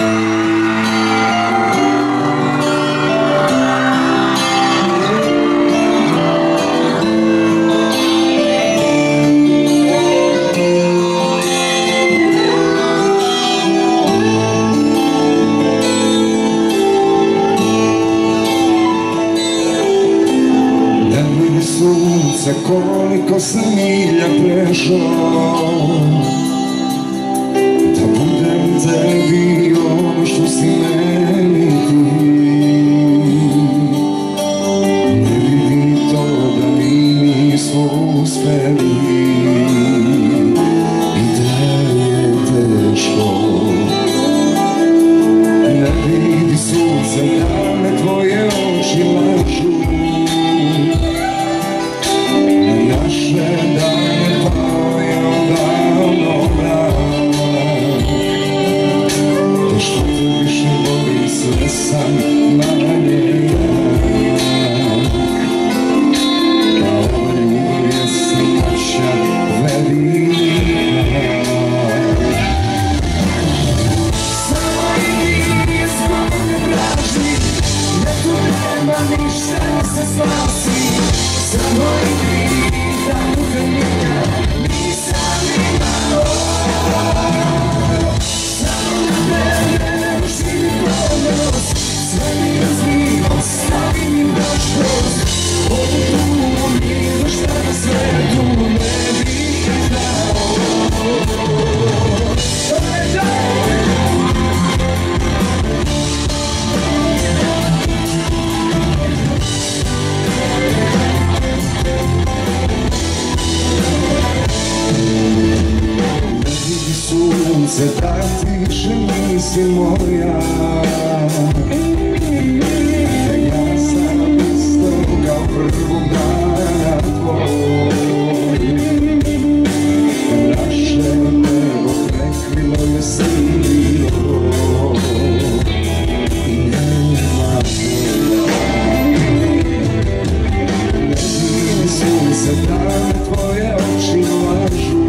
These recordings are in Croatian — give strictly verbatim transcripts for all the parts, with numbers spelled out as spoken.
Koliko sam milja prešao da budem tebi ono što si meni ti. Ne vidi to da mi nismo uspeli i da je teško. Ne vidi sunce da me tvoje oči lažu, naše dane pao je odavno mrak. To što te više volim sve sam manje jak. Kao ljubav je sinoća velika. Samo idi zbog me traži, jer tu nema ništa da se spasi. Samo idi da budem nikad nisam imao. Samo na mene ne uživi ponos, sve mi razmi ostavi mi prošlost. Ovu tu ni za šta na svetu ne bih znao. Sunce, da ti više nisi moja. Ja sam isto kao prvog dana tvoj. Naše nebo prekrilo je silo i nema tvoja. Ne vidi sunce, da me tvoje oči lažu.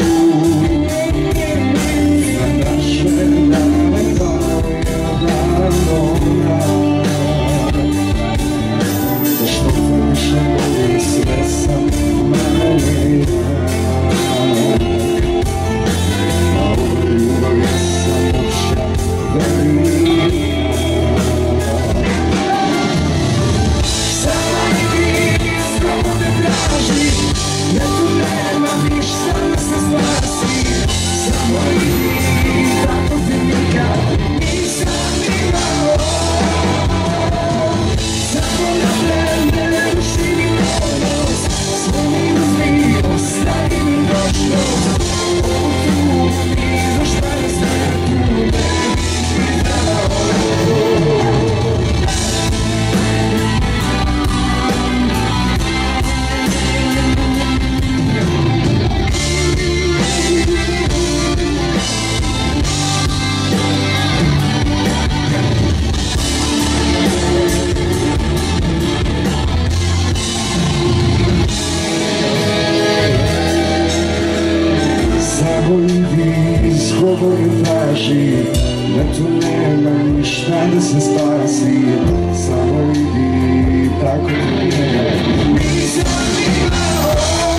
Da tu nema ništa da se spasi. Samo idi, tako ti je. Nisam imao.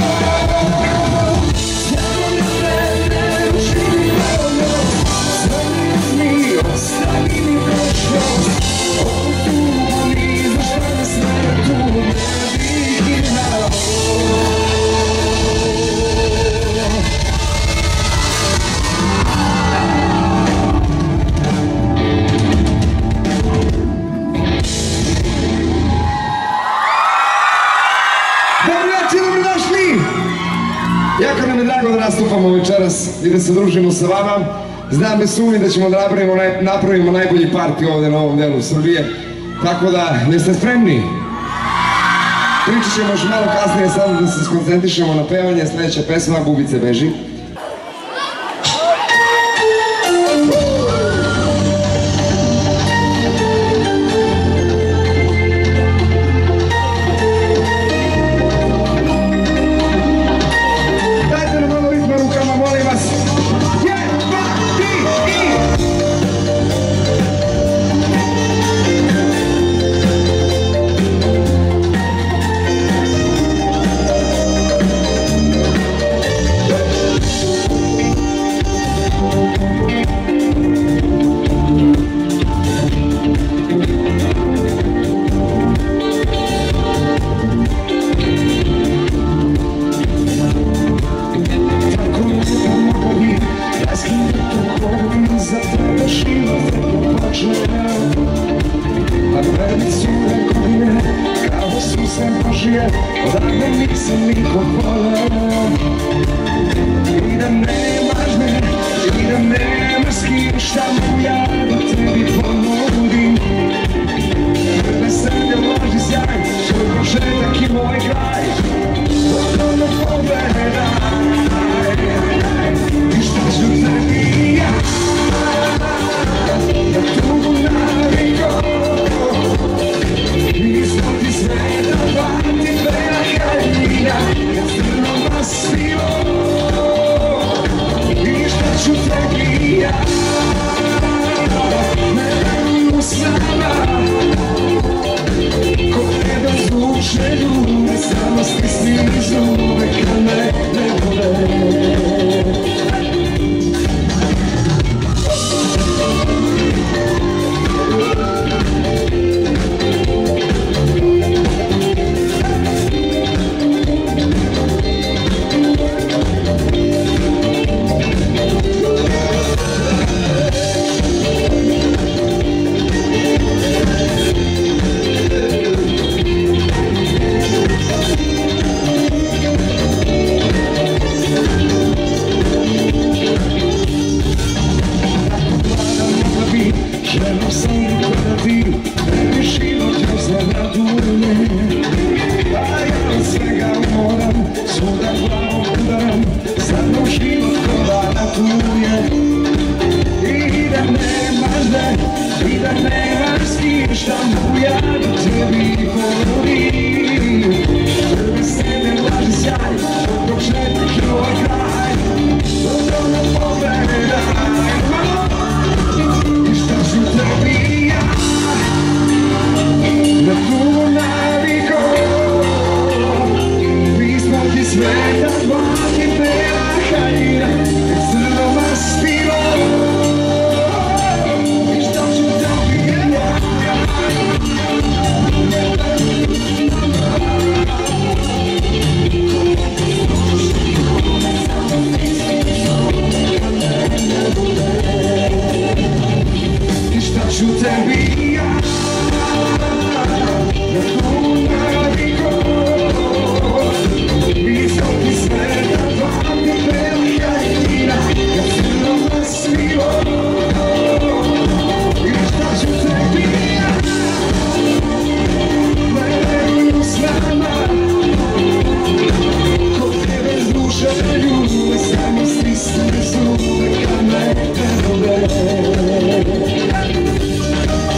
Samo na mene uživi ponos, sve mi uzmi, ostavi mi prošlost. Ovo tu ni za šta na svetu ne bih znao. Jako nam je drago da nastupamo večeras i da se družimo sa vama. Znam bez sumnje da ćemo da napravimo, naj, napravimo najbolji parti ovde na ovom delu Srbije. Tako da, jeste spremni? Pričat ćemo još malo kasnije, samo da se skoncentrišemo na pevanje. Sljedeća pesma, Bubice beži. Thank you. a meni su godine kao susret Božije, odavno nisam nikog voleo. I da nemaš me, i da nemaš s kim, šta mu ja da tebi ponudim. Ne srlja laži sjaj, svoj početak i moj kraj, dobro me pogledaj. I šta ću tebi ja, da tugu naviko, ispod ti sveta pati bela haljina, kad crno masilo. I šta ću tebi ja, ne dam usnama, ko ne zvuče ljude, samo stisni zube kad me ne vole. Želio sam gledati, tebi život još zanaduje. A ja od svega moram, svuda glavom udaram, sad moj život ko da natuje. I da nemaš da, i da nemaš s kim, šta mu ja da tebi ponudim. Prve sebe laži sjaj, od početak i ovaj kraj, dobro me pogledaj. Tebi ja, da tugu naviko, pismo ti sveta pati bela haljina, kad crno mastilo. I šta ću tebi ja, šta ću tebi ja, da tugu naviko, pisao ti sveta pati bela haljina, kad crno masilo. I šta ću tebi ja, gledaju s nama, ko tebe s duše ljube, samo stisne zube kad me ne vole.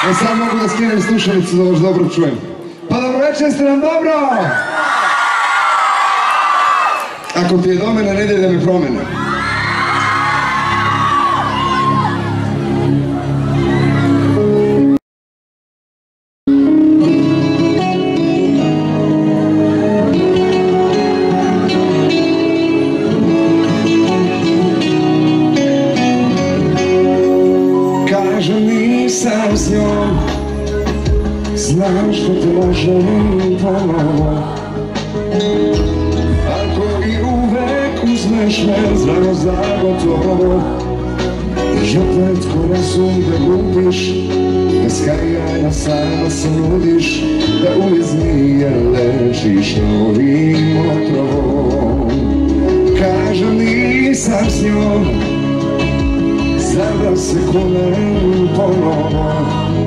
E sad mogu da skinem slušalicu da vas dobro čujem. Pa dobro večer, ste nam dobro? Ako ti je do mene, ne daj da me promene. Kažem nisam s njom, znam što te lažem ponovo. Ako i uvek uzmeš me, znamo za gotovo. I opet ko razum da gubiš, bez kajanja sama se nudiš, da uliznije lečiš novim otrovom. Kažem nisam s njom, znam da se kunem ponovo.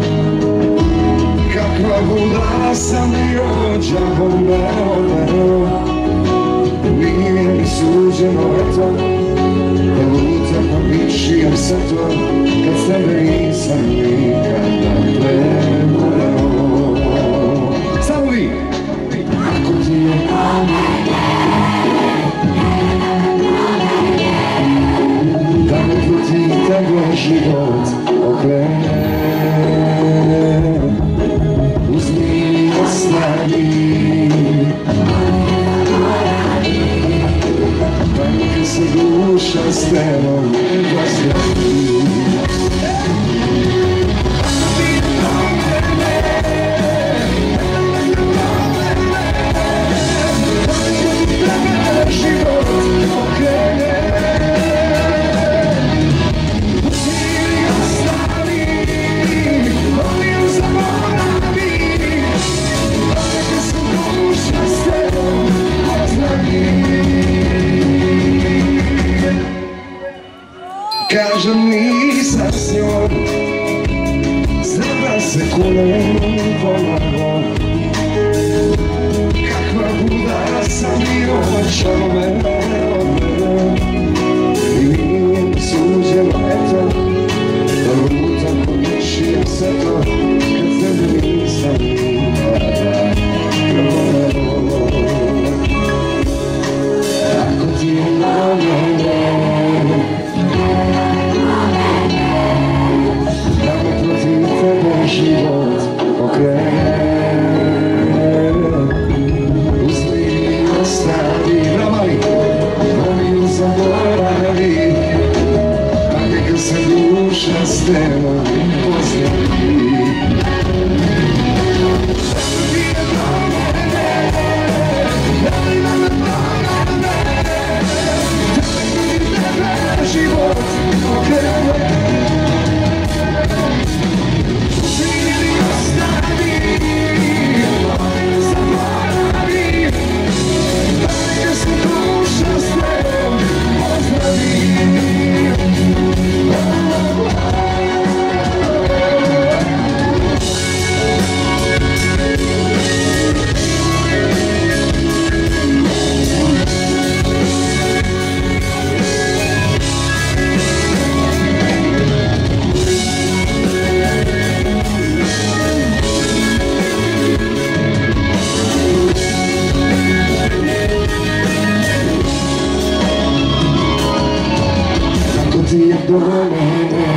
Kakva budala sam bio, džabom me odveo. Nije mi suđeno, eto, da lutam višijem se to, kad s tebe nisam nikada gledao. Samo vi! Ako ti je da me protiv tebe život okrene, uzmi i ostavi, pa neka se duša s tebom poslavi. Kažem nisam s njom, znam da se kunem ponovo. Kakva budala sam bio, čao me odveo. I nije mi suđeno, eto, da lutam ko višijem se to, kad tebe nisam nikada gledao. Ako ti je na mene, život okrene, uzmi i ostavi, bramali, molim zaboravi, pa neka se duša s tebom poslavi. Život okrene, do mene.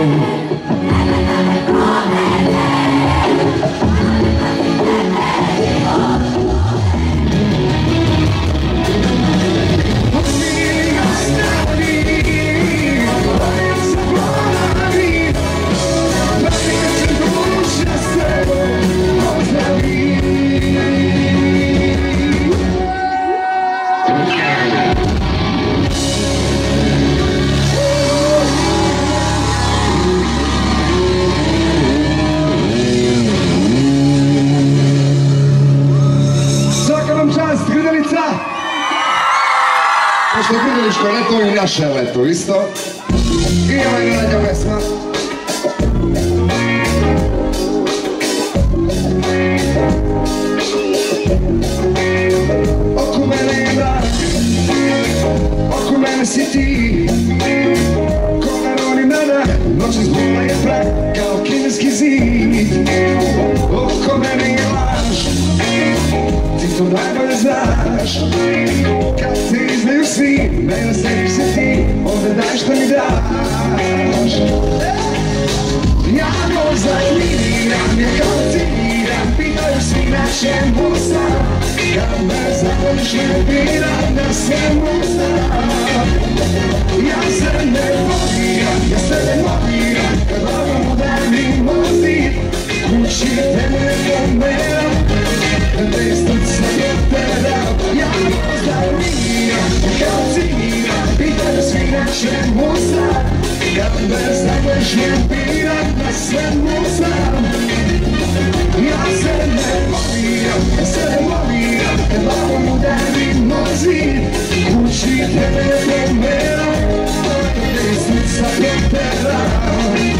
Pošto je Grdeličko leto i naše leto isto. I ovaj gledanja pesma. Oko mene je mrak, oko mene si ti. Ko naroni mene, noći zbula je prak kao kineski zid. znaš. Kad se izmeju svi, mene setiš se ti, onda daj što mi daš. Ja možda imiram, ja kao ciniram, pitaju svi na čemu sam. Kad me zavoliš ne biram, na svemu znam. Ja se ne mobiram, ja se ne mobiram, kad glavom udarim mozir. Kući tebe pomeram, da te iz srca doteram. Ja možda imiram, ja kao ciniram, pitaju svi na čemu sam. Kad me zavoliš ne biram, na svemu znam. Ja se ne mobiram, ja se ne mobiram, kad glavom udarim mozir. Kući tebe pomeram, da te iz srca doteram.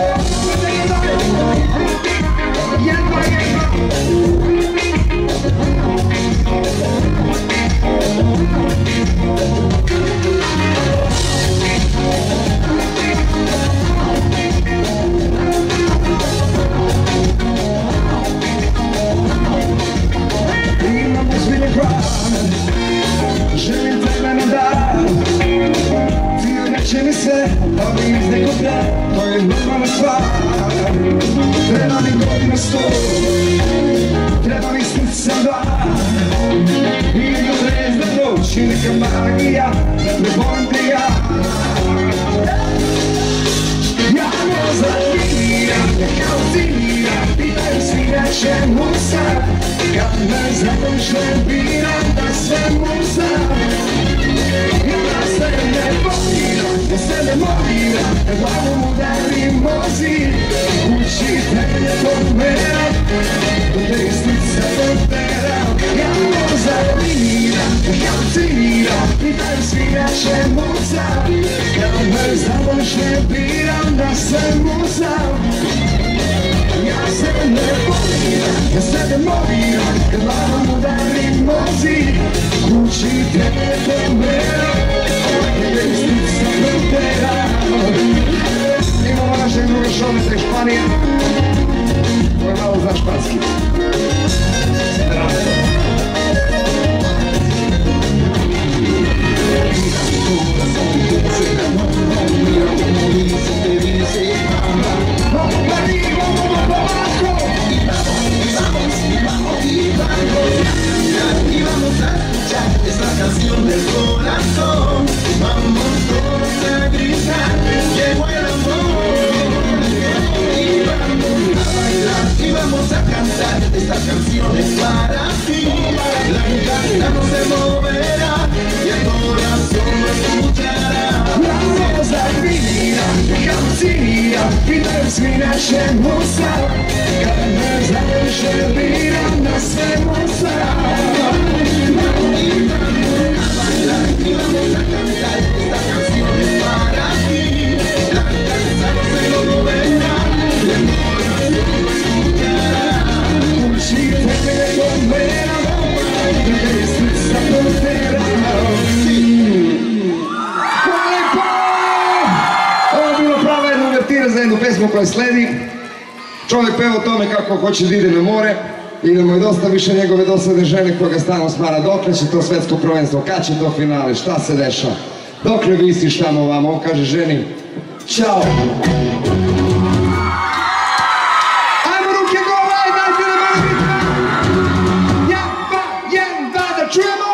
Jedva, jedva. Imam ozbiljen plan, želim tebe na dan. Ti neće mi se, da mi iz nekog dan, to je normalna stvar. Treba mi godina sto, treba mi srca dva. I jedna rezna noć i neka magija, da ne volim te ja. Ja možda imiram, ja kao ciniram, pitaju svi na čemu sam. Kad me zavoliš ne biram, da svemu znam. Ja se ne mobiram, ja se ne mobiram, kad glavom udarim mozir. Kući tebe pomeram, da te iz srca doteram. Ja možda imiram, ja kao ciniram, pitaju svi na čemu sam. Kad me zavoliš ne biram, da svemu znam. Ja se ne mobiram, ja se ne mobiram, kad glavom udarim mozir. Kući tebe pomeram, da te iz srca doteram. Imamo našeg druga šovnica iz Španije, koji malo zna španski. Y vamos a escuchar esta canción del corazón. Vamos todos a gritar, llegó el amor. Y vamos a bailar y vamos a cantar, esta canción es para ti. La guitarra no se moverá y el corazón lo escuchará. Vamos a imiram, ja kao ciniram, pitaju svi na čemu sam. Kad me zavoliš ne biram, na svemu sam. Y vamos a cantar, esta canción es para ti. La guitarra no se moverá y el corazón lo escuchará. Kući tebe pomeram, da te iz srca doteram. Hvala lepo! Ovo je bilo prava jedna uvertira za jednu pesmu koja sledi. Čovjek peva o tome kako hoće da ide na more i da mu je dosta više njegove dosadne žene koja ga stalno smara. Dokle će to svetsko prvenstvo, kad će to finale, šta se dešava? Dokle visiš tamo ovamo, on kaže ženi ćao. Ajmo ruke gore, ajde, dajte da mene vidite. Jedan, dva, jedan, dva, da čujemo!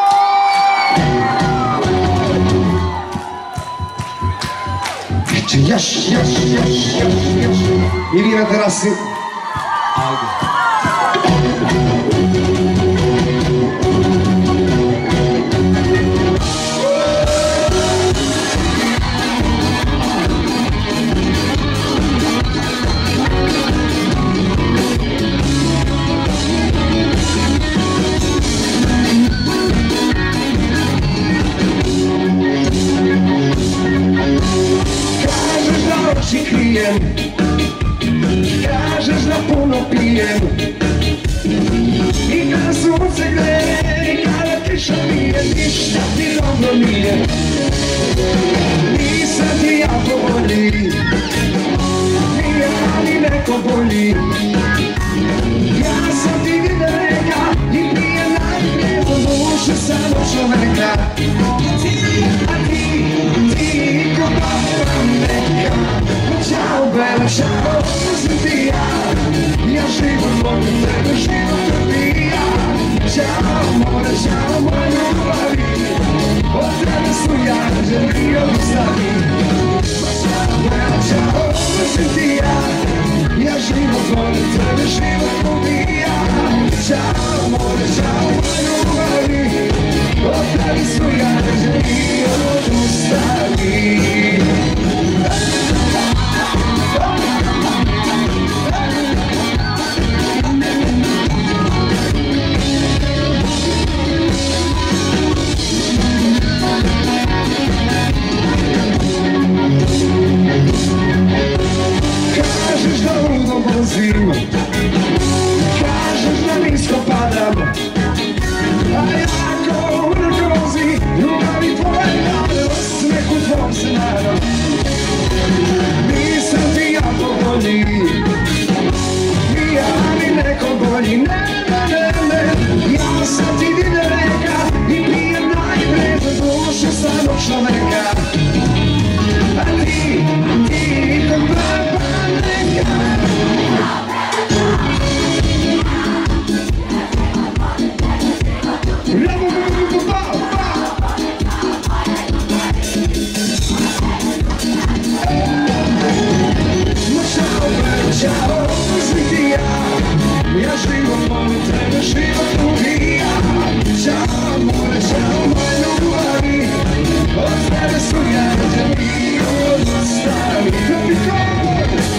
Eće, još, još, još, još, još. I vi na terasi. Ajde. Krijem, kažeš da puno pijem i kada sunce gre i kada kiša nije, ništa ti dobro nije. Nisam ti ja po volji, nije ali neko bolji. Ja sam ti vidio reka i prije najprije čao, sam ti ja. Ja život volim tebe, život probija. Čao more, čao moje ljubavi. Od tebe su ja želi odustavi. Čao bela, čao, sam ti ja. Ja život volim tebe, život probija. Čao more, čao moje ljubavi. Od tebe su ja želi odustavi. Kažeš da ludo vozim, kažeš da nisko padam, a jako ugrozi ljubavi tvoje nade, osmehu tvom se nadam. Nisam ti ja po volji, ni ja ni neko bolji, ne, ne, ne, ne. Ja sam ti divlja reka i pijem najprej za dušu samog čoveka. A ti, ti kod baba neka. Bravo, bravo, bravo, bravo. Ma čao, bebe, čao, sam ti ja. Ja život volim tebe, život ubija. Čao, more, čao, moje ljubavi. Od tebe su ja rođeni odustavi. Tropikol!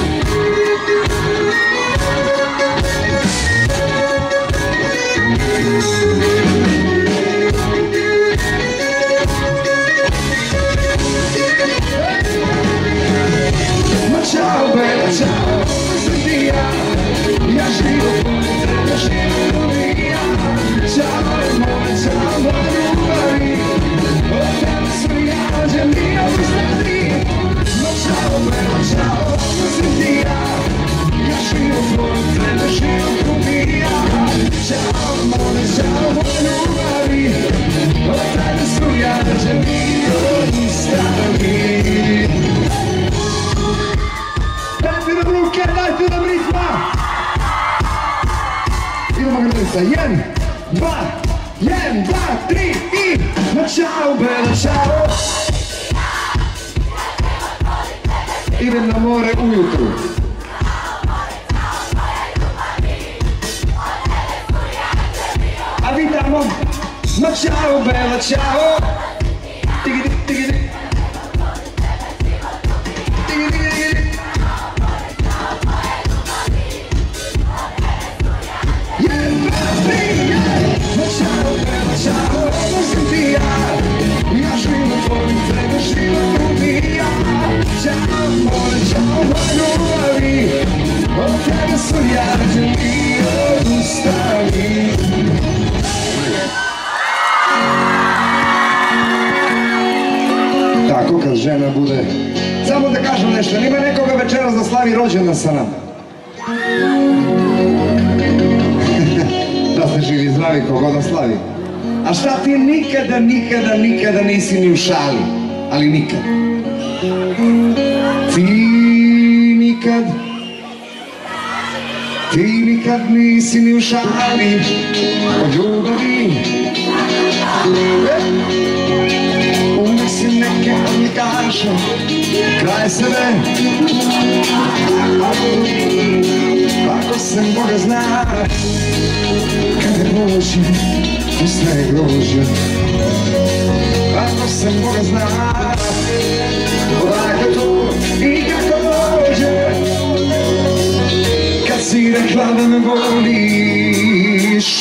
Ma čao, bela, čao, sam ti ja. Ja život volim tebe, život ubija. Čao, more, čao, moje ljubavi. Od tebe su ja rođeni odustavi. Ma čao, bela, čao, sam ti ja. Ja život volim tebe, život ubija. Čao, more, čao, moje ljubavi. Od tebe su ja rođeni odustavi. Dajte nam ruke, dajte nam ritma. Idemo gledalica, jedan, dva, jedan, dva, tri i ma čao, bela, čao. Idem na more ujutru. A vi tamo, ma čao, bela, čao. Tigi, tigi, tigi, tigi. Tigi, tigi, tigi. Ma čao, bela, čao, sam ti ja. Ja život volim tebe, život ubija. Čao, more, čao, moje ljubavi. Od tebe su ja rođeni odustavi. Tako kad žena bude... Samo da kažem nešto, nima nekoga večeras da slavi rođendan sa nama. Da ste živi zdravi kogo da slavi. A šta ti nikada, nikada, nikada nisi ni u šali, ali nikad. Ti nikad, ti nikad nisi ni u šali od ljubavi. Uvijek si neke od mi kažu kraj sebe. Ako sam Boga zna, kad je Božje, postaje grožje. Ako sam Boga zna, odakle to i kako dođe. Kad si rekla da me voliš.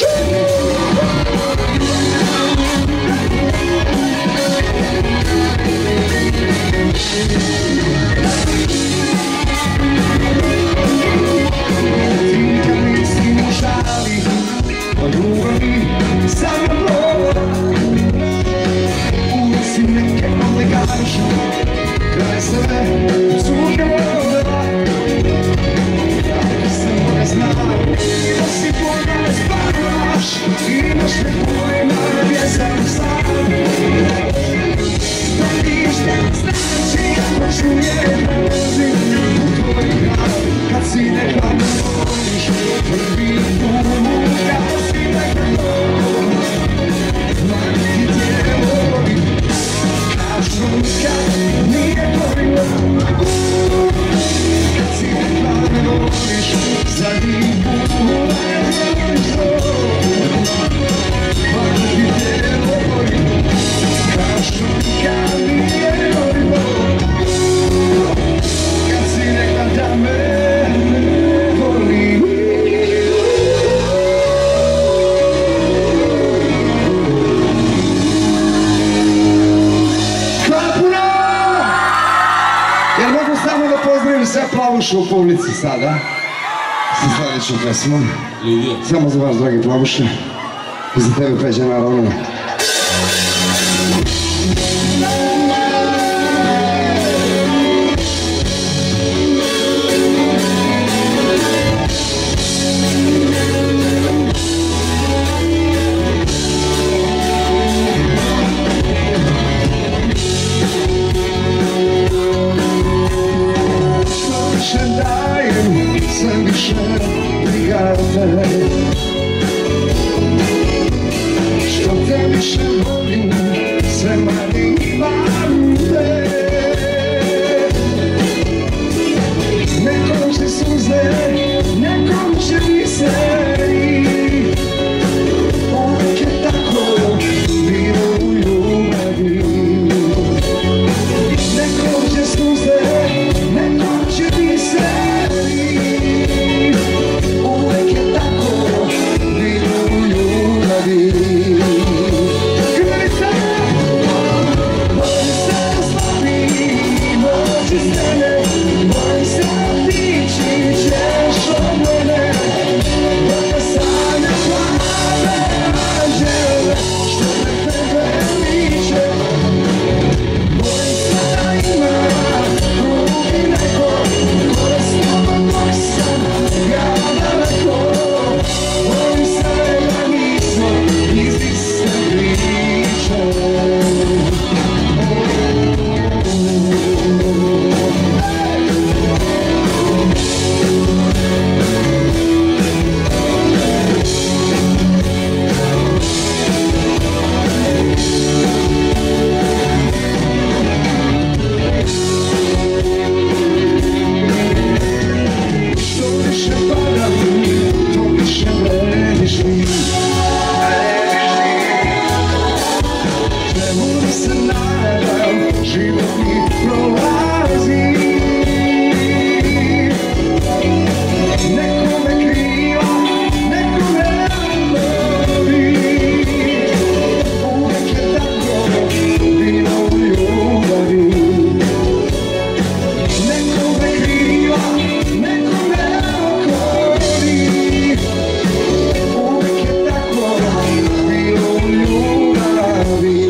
Od ljubavi samo bloda. Uvijek si neke ovdje kažu kraj sebe cuge voda. Ako sam Boga znao da si Boga ne spavaš, imaš me pojma gdje sam sam. Da ništa znači ako ću Plavuša u publici sada, sa sljedećom pesmom. Lidija. Samo za vas, dragi Plavuše. I za tebe, Peđa, naravno. Sve više brigade, što te više volim, sve manje imam te. Nekom će suze, nekom će biseri, uvijek je tako bilo u ljubavi. Nekom će suze, nekom će biseri, uvijek je tako bilo u ljubavi. Grlica, bojim se da slabim oči stene, bojim se da tići ćeš od mene, da te sanja plave anđele, što me tebe liče. Bojim se da ima drugi neko, ko je s tobom dok sam ja daleko. Bojim se da nismo iz iste priče. Što više padam, to više vrediš mi. Čemu da se nadam, život mi prolazi. Neko me kriva, neko me lovi. Uvijek je tako bilo u ljubavi. Neko me kriva, neko me okoli. Uvijek je tako bilo u ljubavi.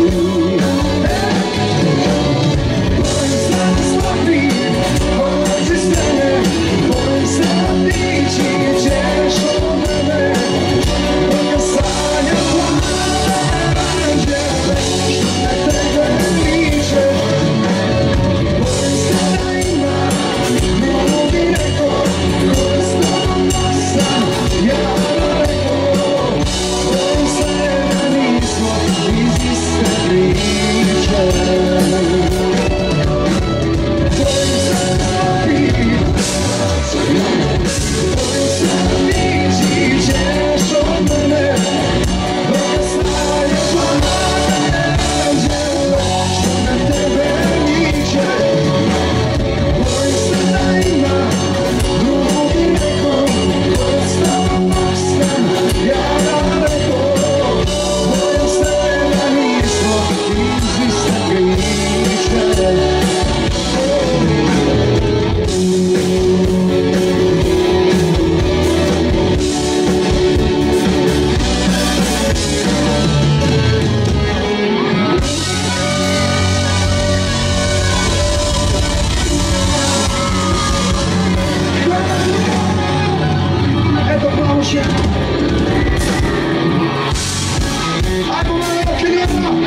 Bojim se da slabim oči stene, bojim se da tići ćeš od mene, da te sanja plave anđele, što me tebe liče. Bojim se da ima drugi neko, ko je s tobom dok sam ja daleko. Bojim se da nismo iz iste priče. Bojim se da slabim, bojim se da tići ćeš od mene, da te sanja plave anđele, što me tebe liče. Bojim se da ima drugi neko, ko je s tobom dok sam ja daleko. Bojim se da nismo iz iste priče. Eto Plavuše. Ajmo malo Kirijana.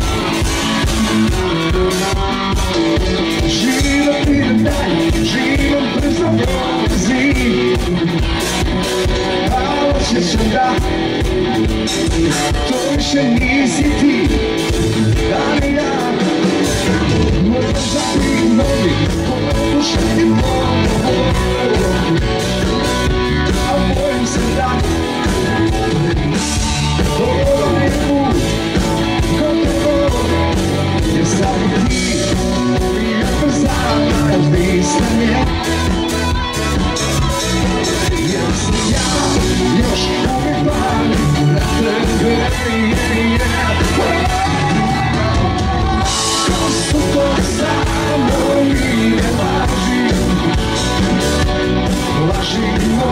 Život ide dalje, život brzo prolazi, a osjećam da to više nisi ti, ali ja možda bi mogli pokušati ponovo. A bojim se da ovaj put gotovo, jer sam i ti i ako znaš nisam ja. Jer sam ja još uvijek palim na tebe.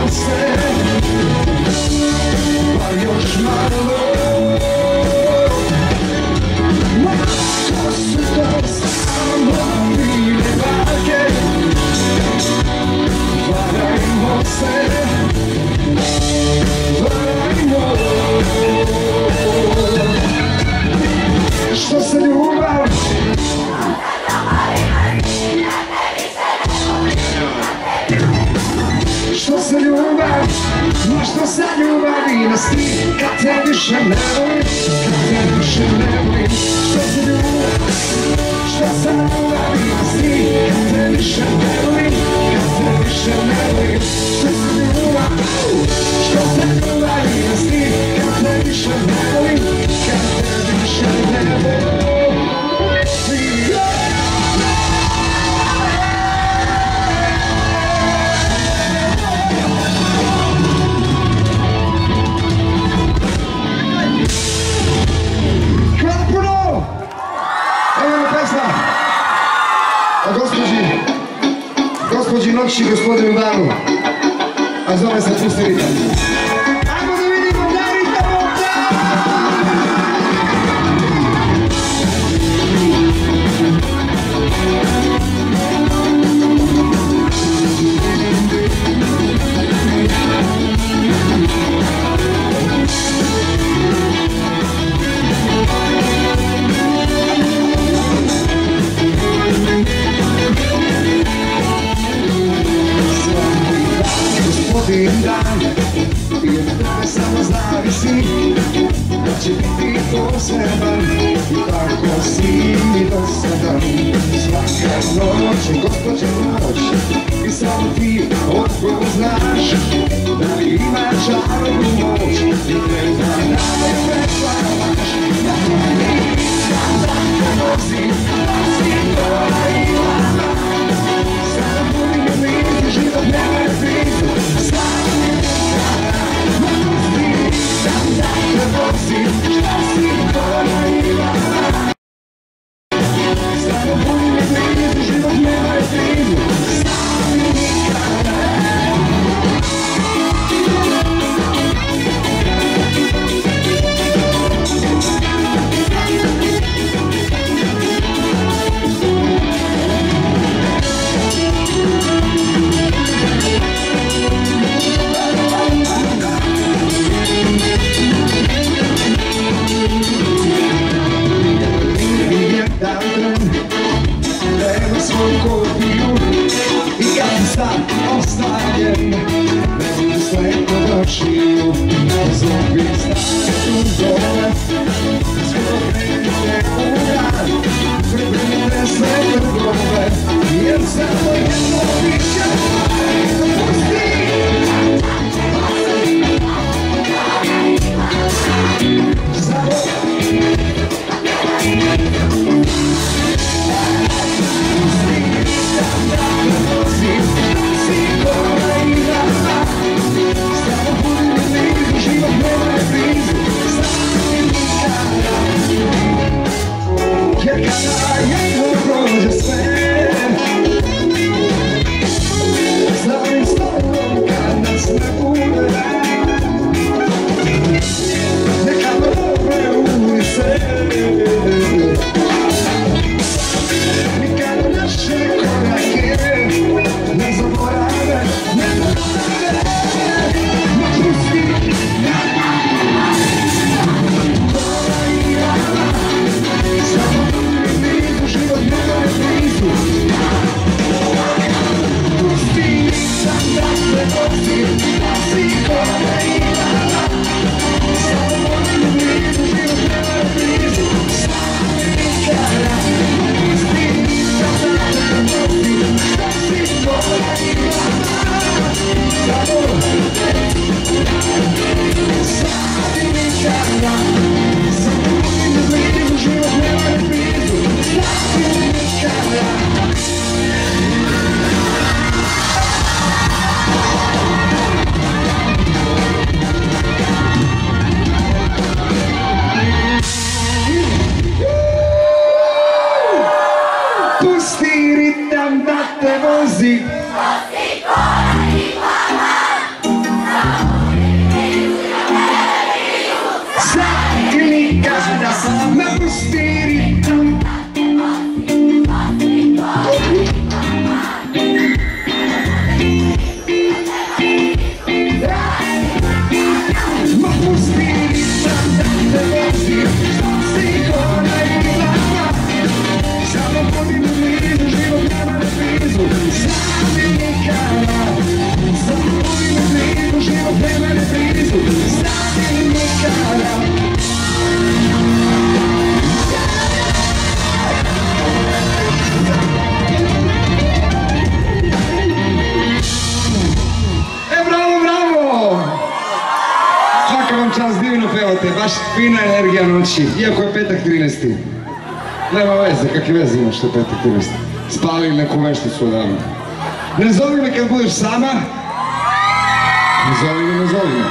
se, pa još malo. To su to samo bile bake, varajmo se, varajmo. Što se ljubav? Što se ljubav? Ma što se ljubavi nas ti? Kad te više ne volim, kad te više ne volim. Što se ljubav? Što se ljubavi nas ti? Kad te više ne volim, kad te više ne volim. Što se ljubav? Što se ljubavi nas ti? Kad te više ne volim, kad te više ne volim. Gospođi noći i gospodinu danu, a zove se Pusti ritam. Ajmo da vidimo da ritamo gospodin dan, i od tebe samo zavisi da će biti poseban i tako si mi dosadan. Svaka noć, gospođa noć, i samo ti odgovor znaš da li ima čarobnu moć i treba da je preslavaš. Da nisam da te nosim, da si dobra i lama. Sada budi me blizu, život nema je blizu. Sada mi je kada, ma pusti, sam da te nosim, šta si dobra i lama. Sada budi me blizu, život nema je blizu. Sada mi je kada. Nema svoju kopiju i kad ti stan ostavljen, ne bude sletno dočiju. Zombi stane tu dole, skoro krenite u rad, pripremite sve trgove, jer samo jedno biće pusti. Život nema je blizu. uživate, baš fina energija noći, iako je petak trinaesti. Nema veze, kakve veze imaš što je petak trinaesti. Spali neku vešticu odavno. Ne zovi me kad budeš sama. Ne zovi me, ne zovi me.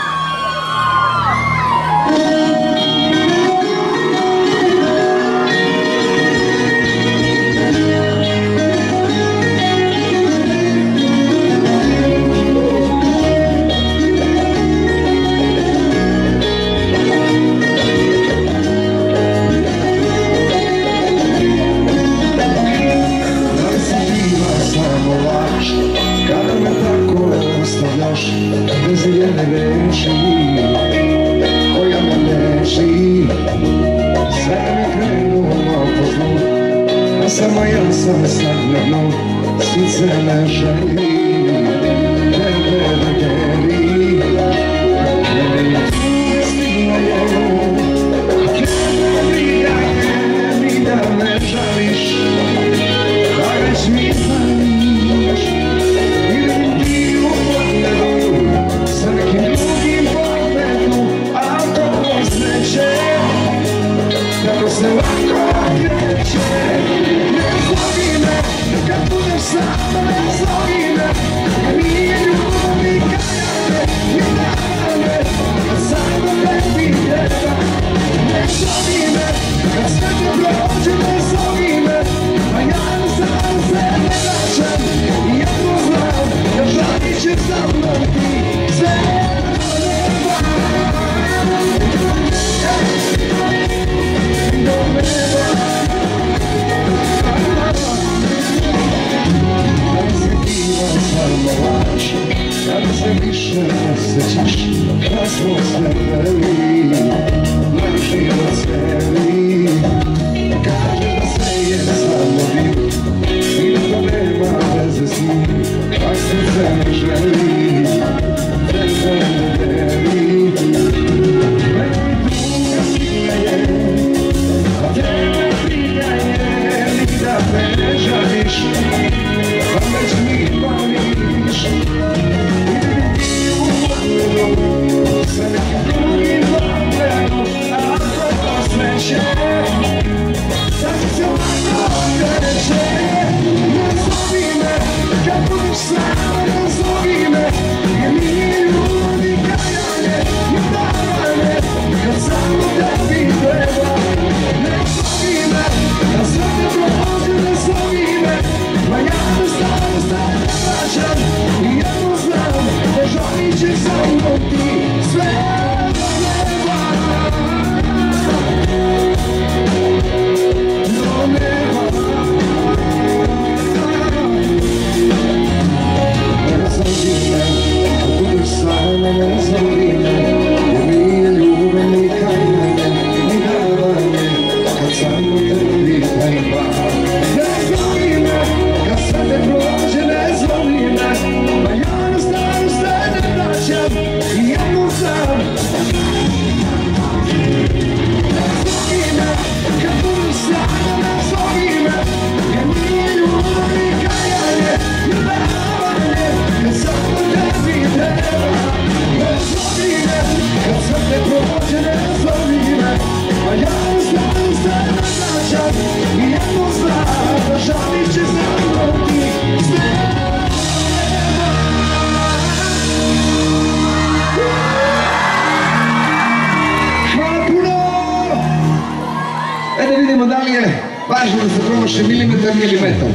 Bez jedne reči koja me leži, sve mi krenulo po zlu, a samo ja sam sad na dnu, svice me želi, tebe da geri, meni tu stigla je, a tebe briga je, ni da me žališ, da već mi zvaniš, idem ti u podnebu, sa nekim drugim pometu, ako posneće, kako se lako kreće. Ne zovi me, kad budeš sama, ne zovi me, jer nije ljubav ni kajane, ni dane, kad samo tebi treba. Ne zovi me, kad sve te prođe, ne zovi me, a ja sam se ne vraćam, i ja to znam, da žalit će za mnom ti sve do neba. Do neba. Da se divan samo laž, kada se više ne sećaš, da smo se veli, naš život sveli. Kažeš da sve je samo dio, i da to nema veze s njim, a srce ne želi, tebe ne veri. Meni druga stigla je, a tebe briga je, ni da me ne žališ, a već mi pališ. Idem ti u podnebu, sa nekim drugim pometu, ako posneće, tako se lako kreće. Ne zovi me, kad budeš sama, ne zovi me, jer nije ljubav ni kajanje, ni davanje, kad samo tebi treba. Ne zovi me, kad sve te prođe, ne zovi me, ma ja me stvarno sad ne vraćam, i jedno znam, da žalit će za mnom ti sve do neba. Do neba. Ne zovi me, kad budeš sama, ne zovi me, jer nije ljubav ni kajanje, ni davanje, kad samo tebi treba. Ne zovi me, kad sve te prođe, ne zovi me, ma ja na stanu se ne vraćam, i jedno znam. Ne zovi me, kad budeš sama, ne zovi me, jer nije ljubav ni kajanje, ni davanje, kad samo tebi treba. Ne zovi me, kad sve te prođe, ne zovi me, ma ja na stanu se ne vraćam, i jedno znam, da žalit će za mnom ti sve. Hvala puno! E da vidimo da li je važno da se promaše milimetar milimetar.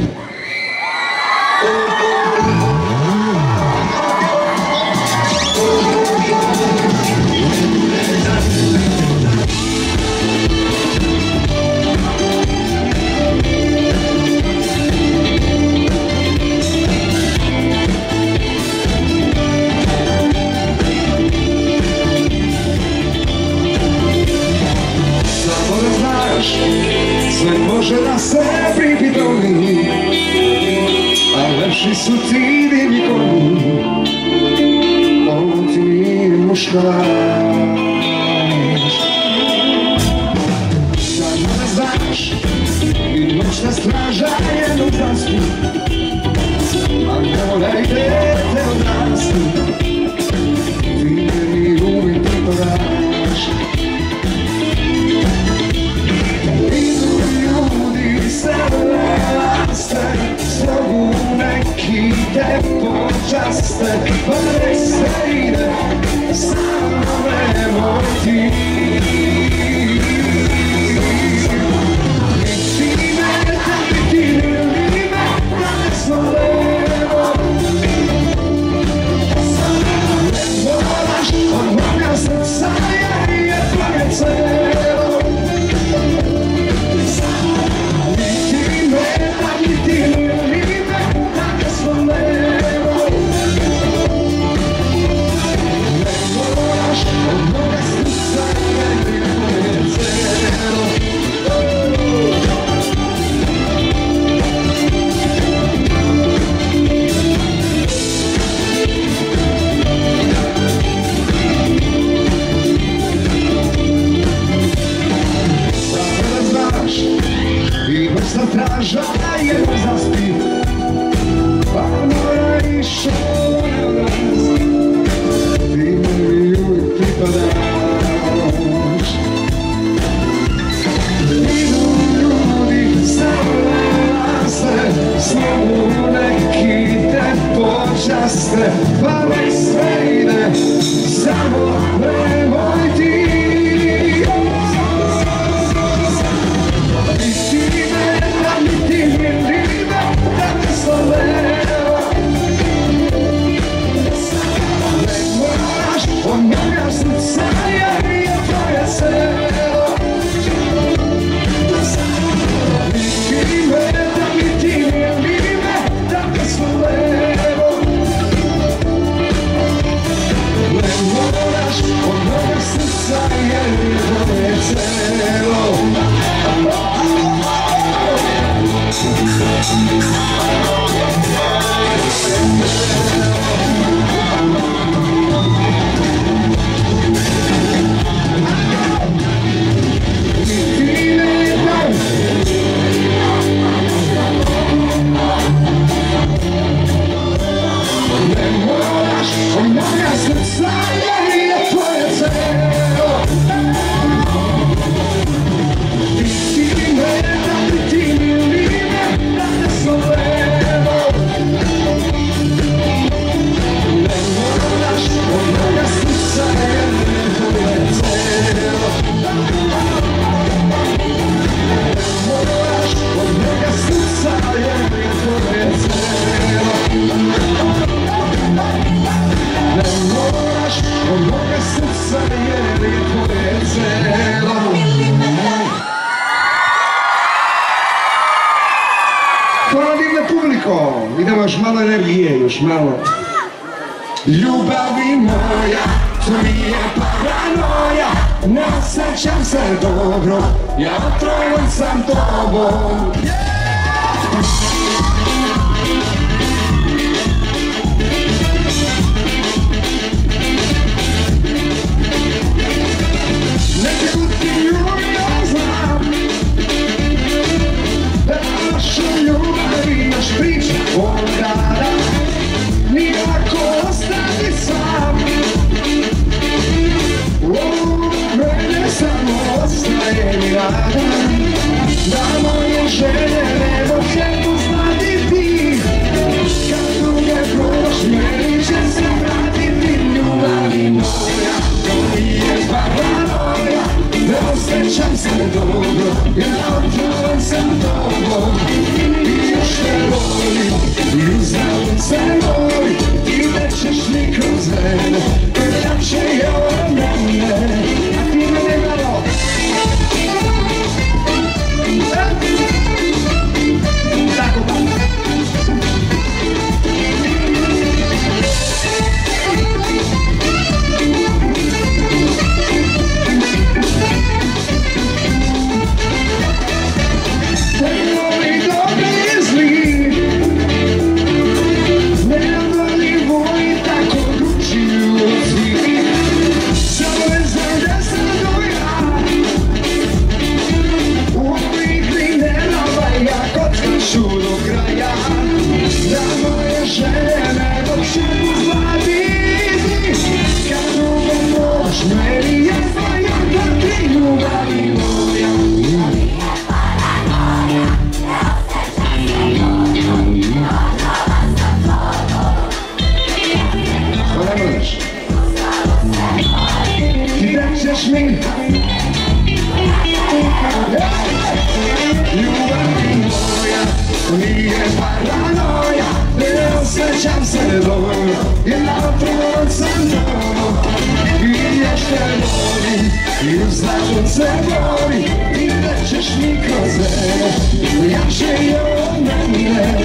Samo da znaš, sve može da se pripitovi, a leši su ti divni konji, ovo ti nije muškaraš. Samo da znaš, i noćna straža jednu tasku, a ne odajte te odrasti, ti meni uvijek pripadaš. raste, pa nek sve ide, samo nemoj ti. Niti me, niti mili me, da ne smo levo. Ne moraš od moga srca, jer je tvoje celo. Niti me, niti mili me, da ne smo levo. Ne moraš od moga srca, jer je tvoje celo. I vrsta traža jedno zaspi, pa mora i šora nas, ti mi uvijek pripadaš. Idu ljudi, stavljala se, slovu neki te počaste, pa nek sve ide, samo nemoj ti. Od moga srca jer je tvoje celo. Niti me, da niti mili me, da ne smo levo. Ne moraš od moga srca jer je tvoje celo. Hvala divna publiko, idemo još malo energije, još malo. Ljubavi moja, to nije paranoja, ne osjećam se dobro, ja otrovan sam tobom. Neke utkinju ja znam, da naša ljubav imaš priča od rada, nijako ostati sam. U mene samo ostaje mi rada, da moje želje ćeš mi. Ljubav mi moja, to nije paranoja, ne osjećam se dobro, jer napravo sam dobro. I još te volim, i u značom se borim, i nećeš mi kroz mene, jače je od mene.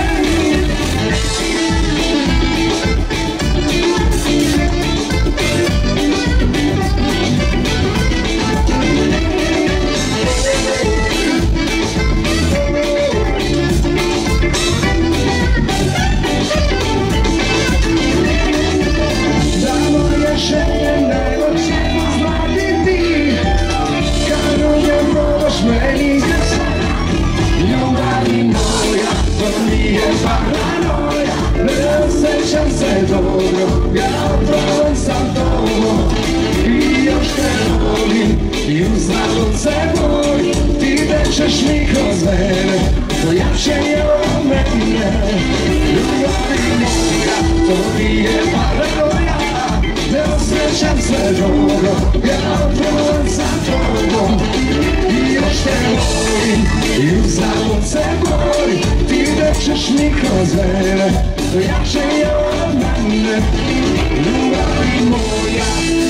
Ljubavi moja, to nije paranoja, ne osjećam se dobro, ja oprovan sam tobom. I još te volim, i u znakom se borim, ti nećeš mi kroz mene, to jače je od mene. Ljubavi moja, to nije paranoja, ne osjećam se dobro, ja oprovan sam tobom. I još te volim, i u znakom se borim, ti nećeš mi kroz mene, to jače je od mene. Ljubavi moja.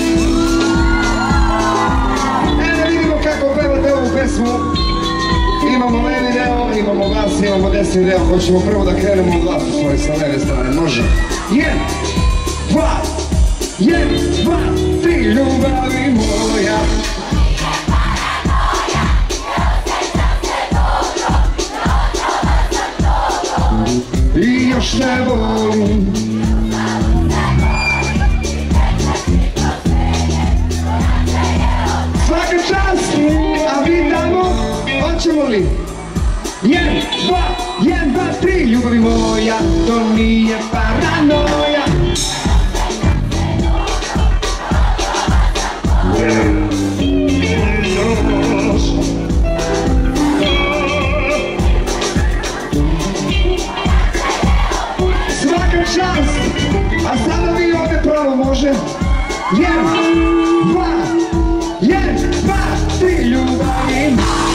E da vidimo kako pevate ovu pesmu. Imamo levi deo, imamo vas, imamo desni deo. Hoćemo prvo da krenemo od vas, u svoje sa leve strane, može? Jedan, dva, jedan, dva, tri, ljubavi moja. I još te volim. Svaka čast, a vi tamo, hoćemo li? Jedan, dva, jedan, dva, tri, ljubavi moja, to nije paranoja. A sada vi ovdje pravo može. Jedan, dva, jedan, dva, tri, ljubavi.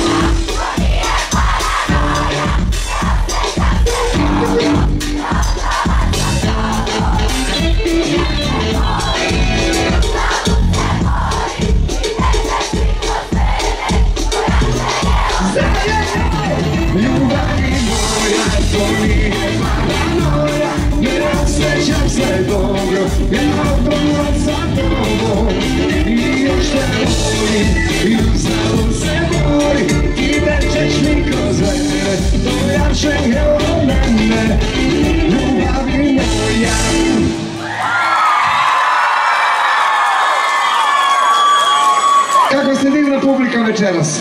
Ljubavi moja, to nije paranoja, ne osjećam se dobro, ja oprovan sam tobom. I još te volim, i u znakom se borim, ti nećeš mi kroz mene, to jače je od mene. Ljubavi moja. Kako se divna publika večeras?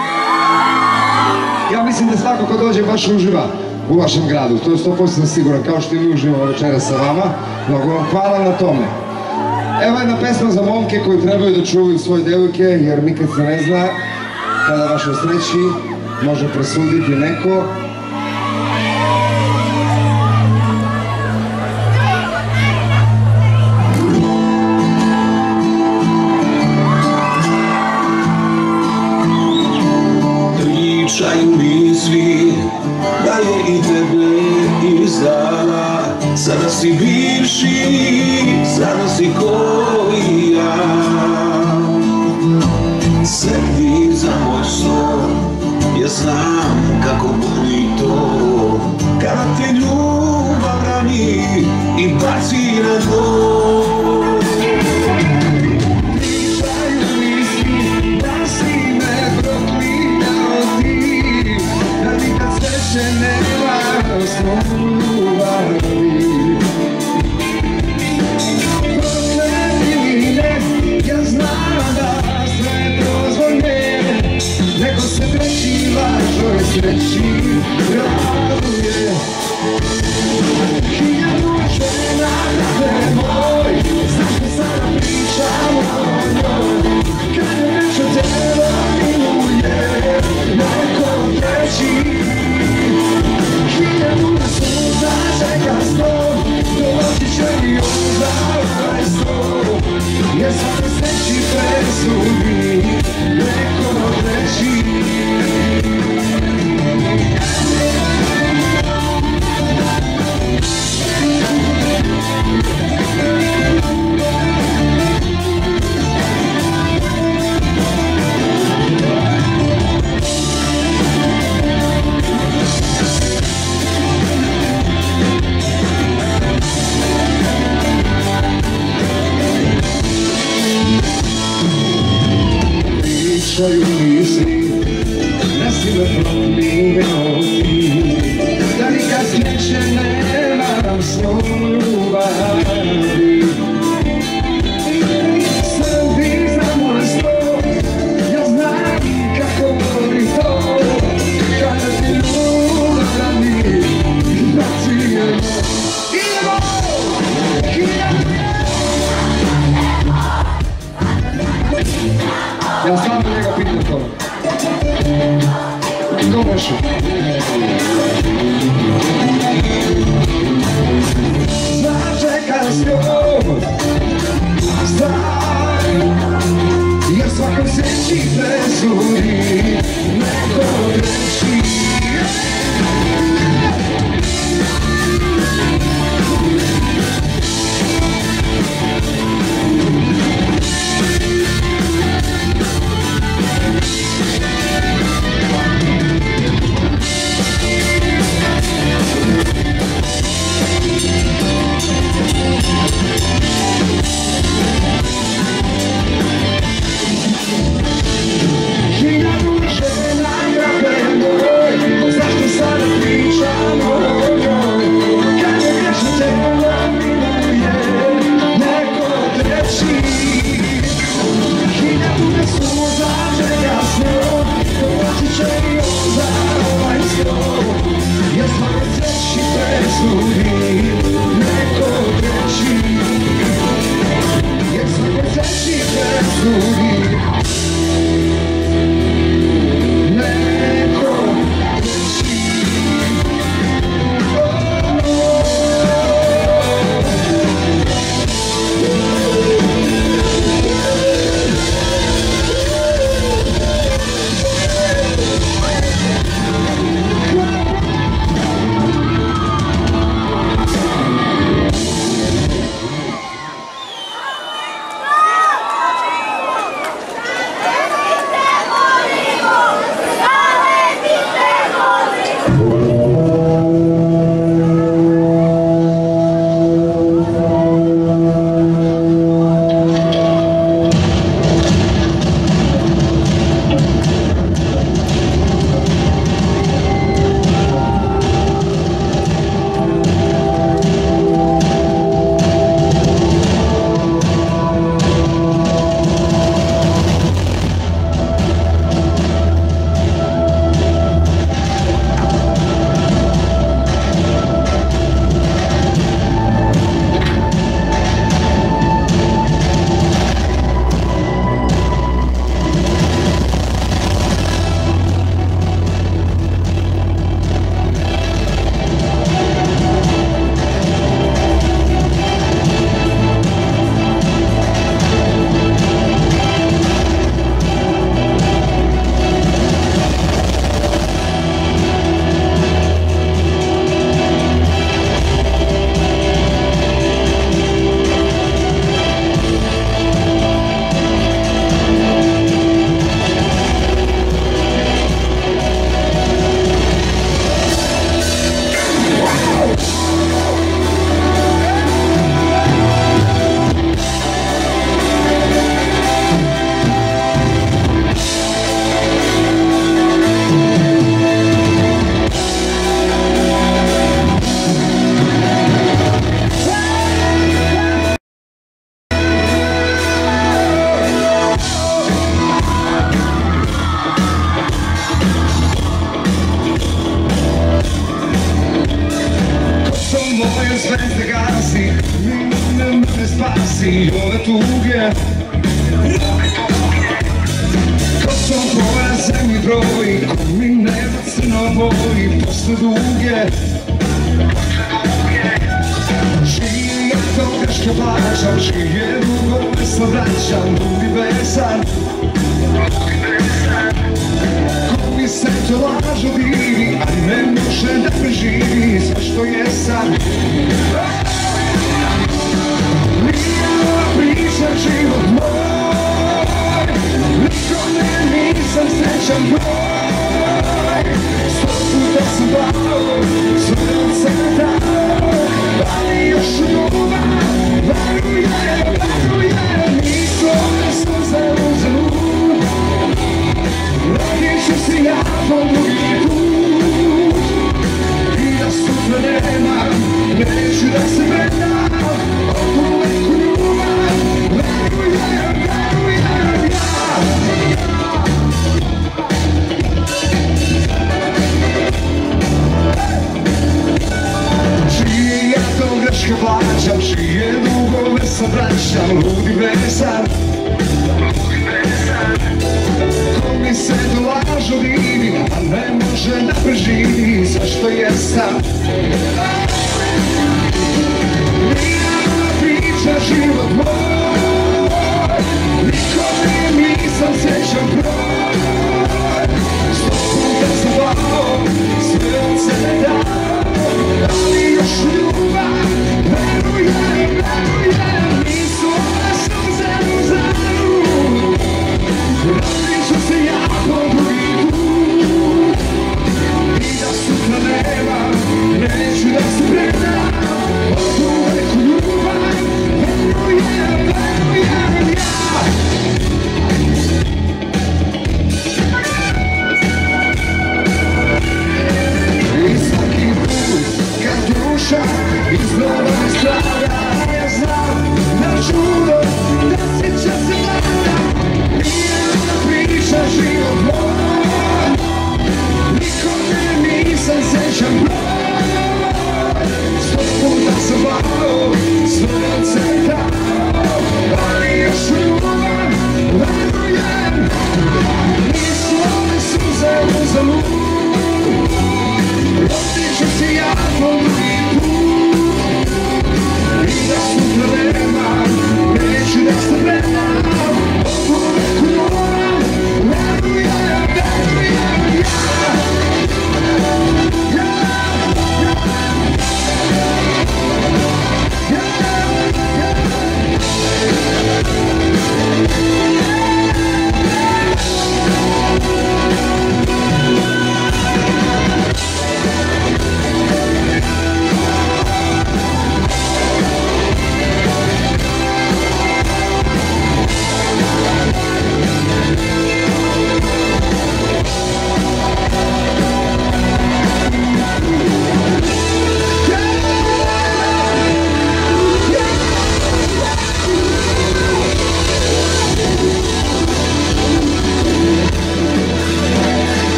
Ja mislim da svako ko dođe baš uživa u vašem gradu, to je sto posto siguran, kao što i mi uživamo večeras sa vama. Mnogo vam hvala na tome. Evo jedna pesma za momke koji trebaju da čuvaju svoje devojke, jer nikad se ne zna kada vašoj sreći može presuditi neko. Pričaju mi svi da je i tebe izdala, sada si bivši, sada si koji ja. Sedi za moj stol, ja znam kako boli to, kada te ljubav rani i baci na dno. Ja znam da sve dozvoljene, neko se treći lažoj sreći raduje. Hiljadu žena da te slušaju misli, da si me promijenio ti, da nikad sreće nemam s njom ljubavi. Srbi za moj sto, ja znam kako voli to, kada ti ljubav da mi nacijemo. Idemo! Idemo! Ja stvarno njega pitam to. Ko vešu? Začekaj s njom, staj, jer svakoj sreći presudi neko reći. Zvezde gasi, ne me spasi ove tuge. Ko sam tvoja zemlji broji, ko mi nebo crno boji posle duge. Živim od toga što plaćam, čije dugove sam vraćam, drugi besan. Ko mi se to lažo divi, a ne može da preživi sve što jesam. Nije priča život moj, nikome nisam srećan broj. Sto puta sam dao, sve od sebe dao, ali još ljubav varuje, varuje. Nisu ove suze uzalud. sam vraćam ludi vezan. Ko mi se dolažu divi, a ne može da preživi zašto jesam. Nijela priča život moj, nikome nisam srećan broj. Sto puta sam vao, sve od sebe dao, ali još ljubav, verujem, verujem, nisu ove suze uzalud. Rodit ću se ja po drugi put, i da sutra nema, neću da se predam. Od uveku ljubav, verujem, verujem ja. I svaki put kad duša iznova me stavlja, ja znam na čudo da sjeća se vlada. Nijela priča život moj, nikome nisam srećan broj. Sto puta sam vao, sve od sebe dao, ali još ljubav, verujem, nisu ove suze uzalud. Rodit ću se ja po drugi put, i da sutra nema, neću da se predam. Od uveku ljubav, verujem, verujem ja.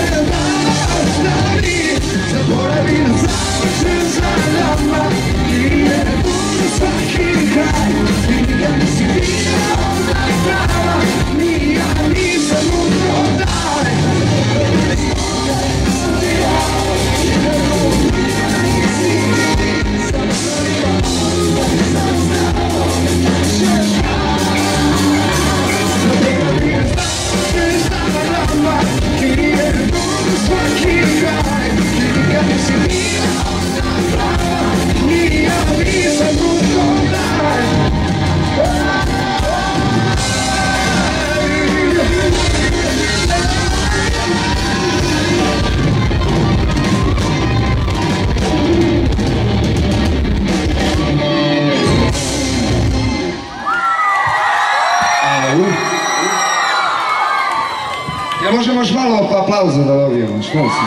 Zaboravim, završen za nama. možemo još malo aplauza da dobijemo, što se?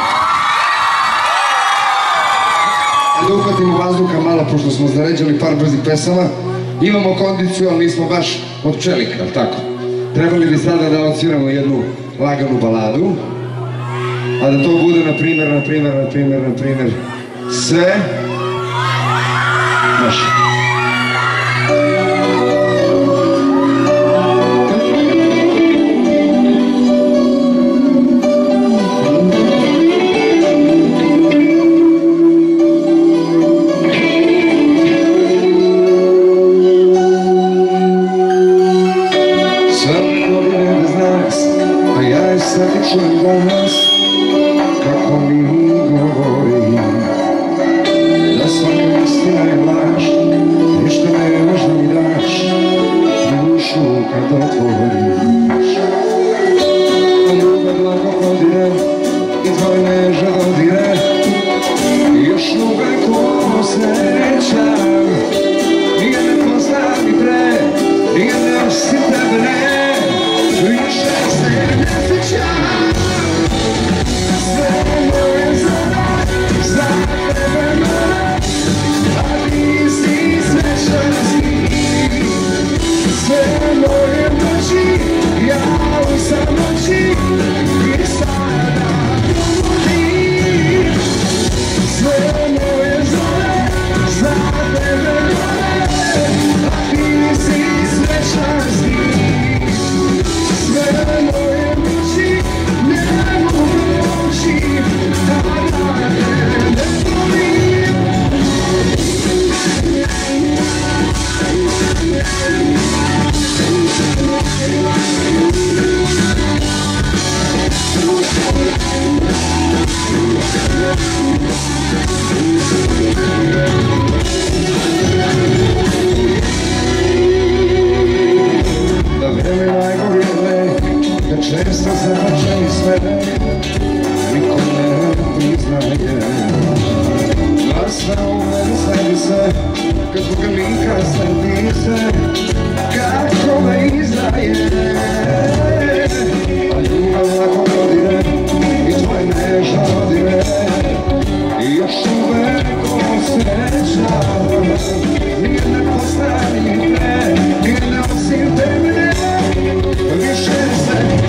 Da uhvatimo vazduha malo, pošto smo zaređali par brzih pesama. Imamo kondiciju, ali nismo baš od čelika, ali tako? Trebali bi sada da odsviramo jednu laganu baladu, a da to bude, na primjer, na primjer, na primjer, na primjer, sve naše. Čujem danas kako mi govori da svaka istina je laž, ništa ne možda mi daš, dušu kad otvoriš. Ljubav lako podire i tvoj neža dodire, još uvek osjećam, nije ne poznam i pre, nije ne osim tebe ne, više se ne sjećam. Često zračaj sve, niko ne priznaje. Glasna u mene sledi se, kad zbog lika sledi se, kako me izdaje. A ljubav lako dodire, i tvoj neža dodire, i još uvek osjećam. Nije ne poznani pre, nije ne osim tebe ne, više se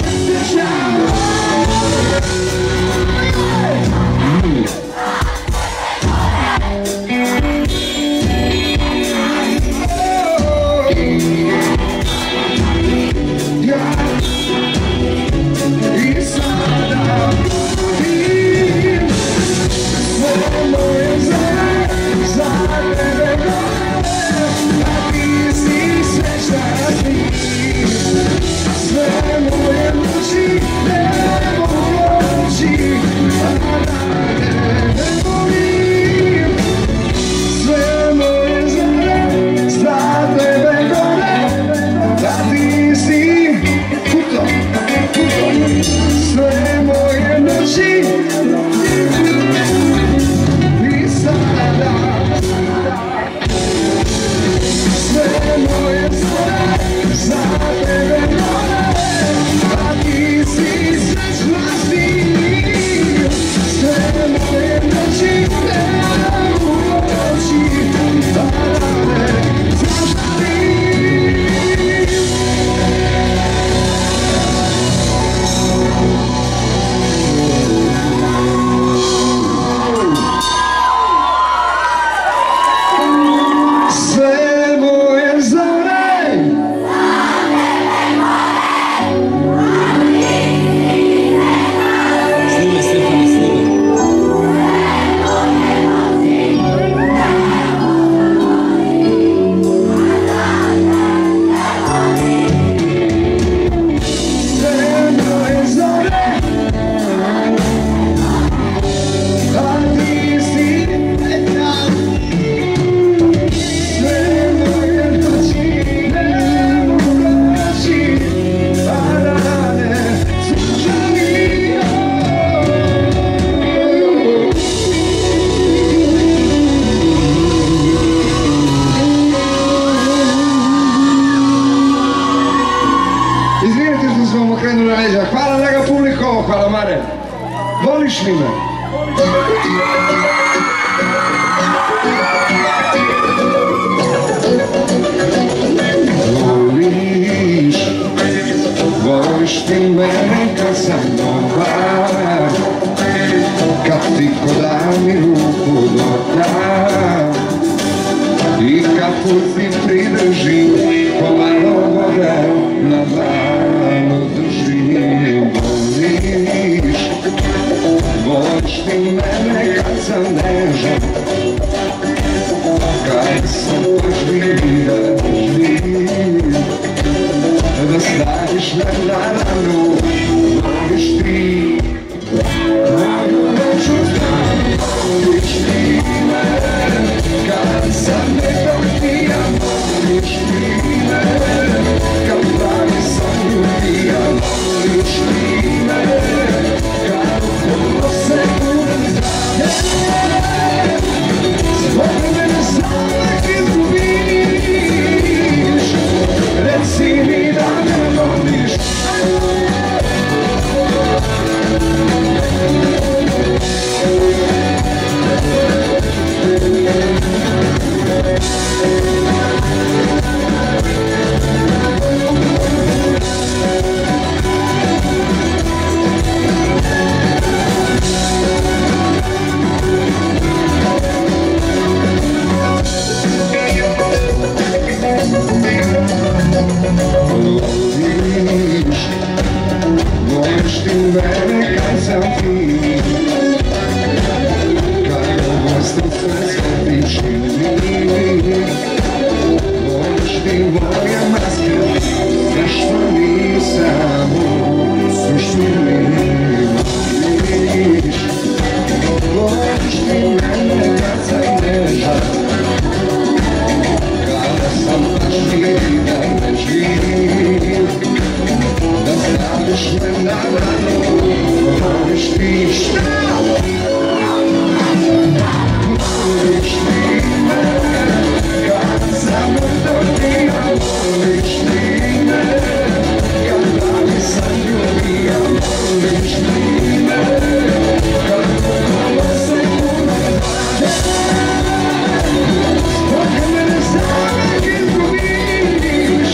drugare, voliš li me? Voliš, voliš ti mene kad sam dobar, kad ti ko da mi ruku dodam i kad ti pridržim pomalo vode na dlanu držim. Voliš, voliš ti mene kad sam nežan, kad sam pažljiv i ražljiv, da staviš me na ranu. Voliš ti moju noću znam, voliš ti me kad sam nedohtija, voliš ti me kad pravi sam ljubija, voliš ti me kad puno se budem zdravlje, zbog mene zavek izgubiš, reci mi da me voliš. Voliš ti mene kad sam ti, kad oblasno sve ti čini, voliš ti moje maske, sve što nisam u suštini. Voliš, voliš ti mene kad sam nežan, kada sam pažljiv da ne živim, da staviš me na ranu. Voliš ti šta? Voliš ti me kad sam dohtija, voliš ti me kad pravi sam ljubija, voliš ti me kad pomalo se budem zdravlje, zbog mene zavek izgubiš,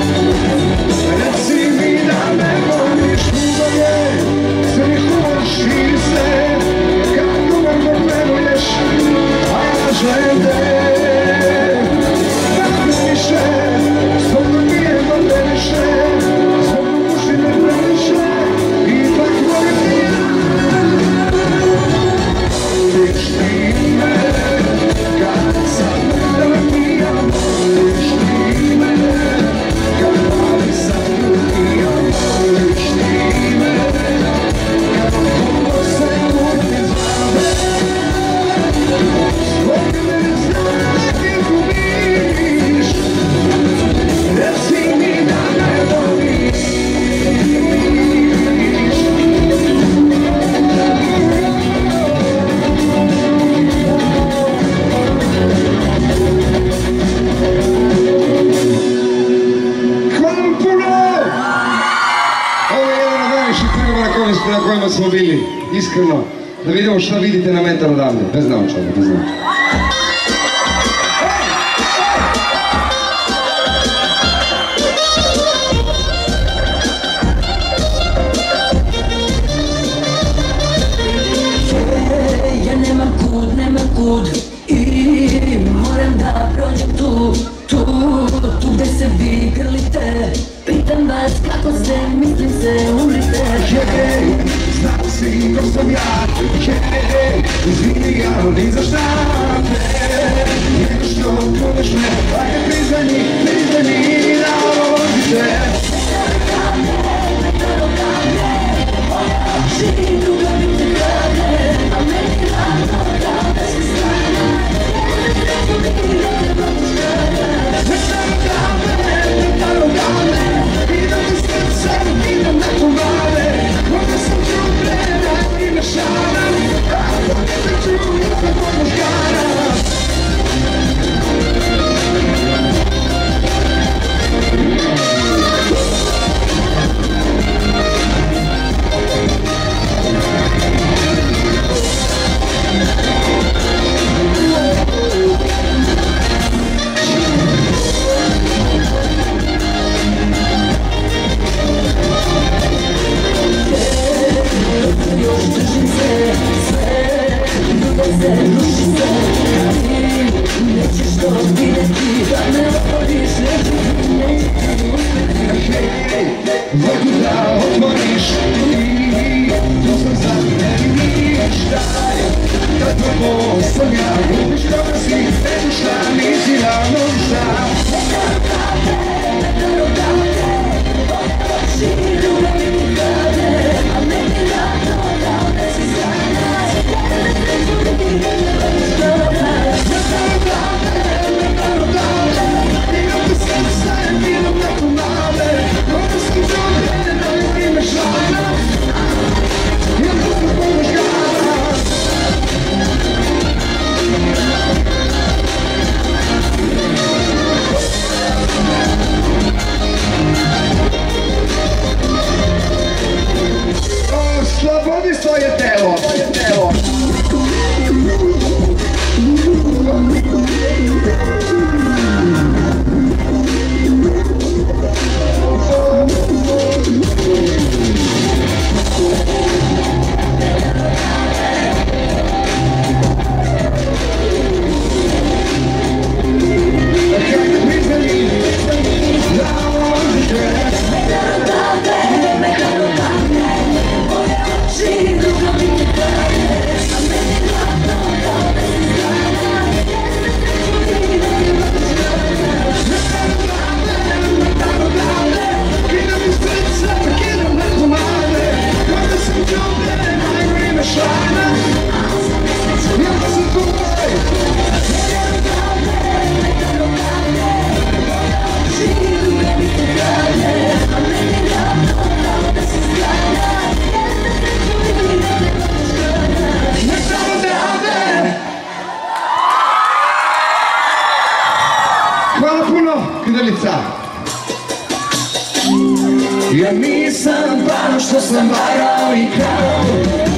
reci mi da me voliš. Ljubav je svih čiste, kad ljubav zbog me volješ, a ja želim te da me više, zbog dobije me previše, zbog duši me previše, ipak volim ti ja. Voliš ti me kad sam dohtija, voliš ti me kad pravi sam ljubija, voliš ti me kad puno se budem zdravlje, zbog mene zavek izgubiš, reci mi da me voliš. Hvala vam puno! Ovo je jedan od najviših trgova na kojima smo bili, iskreno, da vidimo šta vidite na metar odavde, bez naočara, bez naočara. Ja nemam kud, nemam kud i moram da prođem tu, tu, tu gde se vi grlite. Pitam vas kako se, mislim se, umrite. Hej, znao si ko sam ja, hej, izvini, ali ni za šta ne, nego što kudeš me, ajde priznani, priznani da odite. Živi druga mi te krade, a meni rano da se strana. Ne treba muškara. Ne staro da me, ne staro da me, idem u srce, idem na komade, možda sam čuprena i mešana, ako ne te čujem od muškara. Ljubica. Ja nisam pano što sam varao i krao.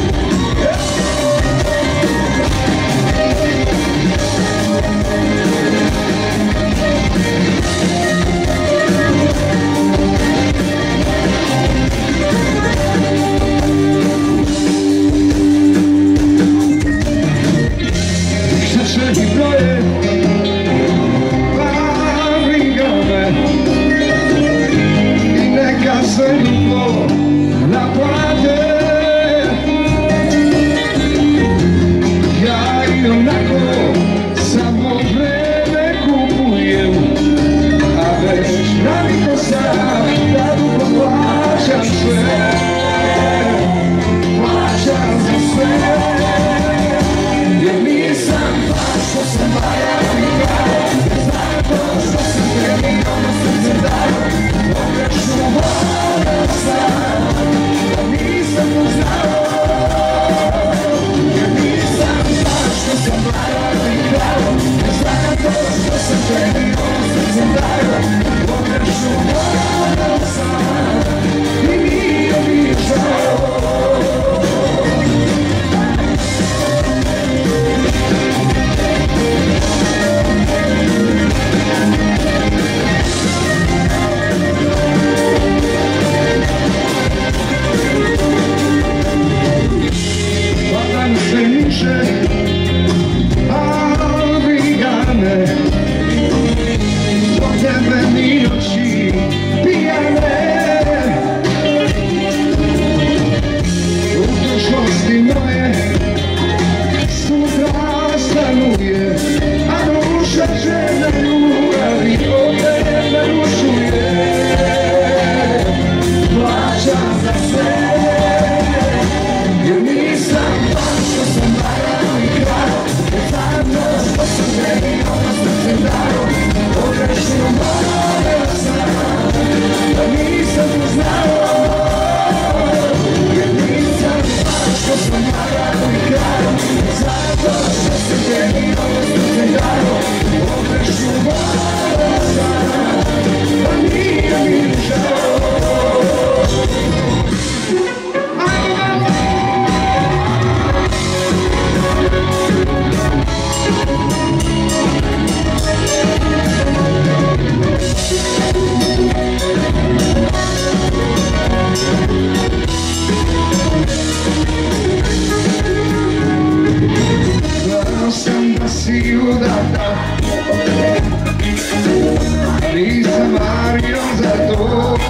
Nisam mario za to.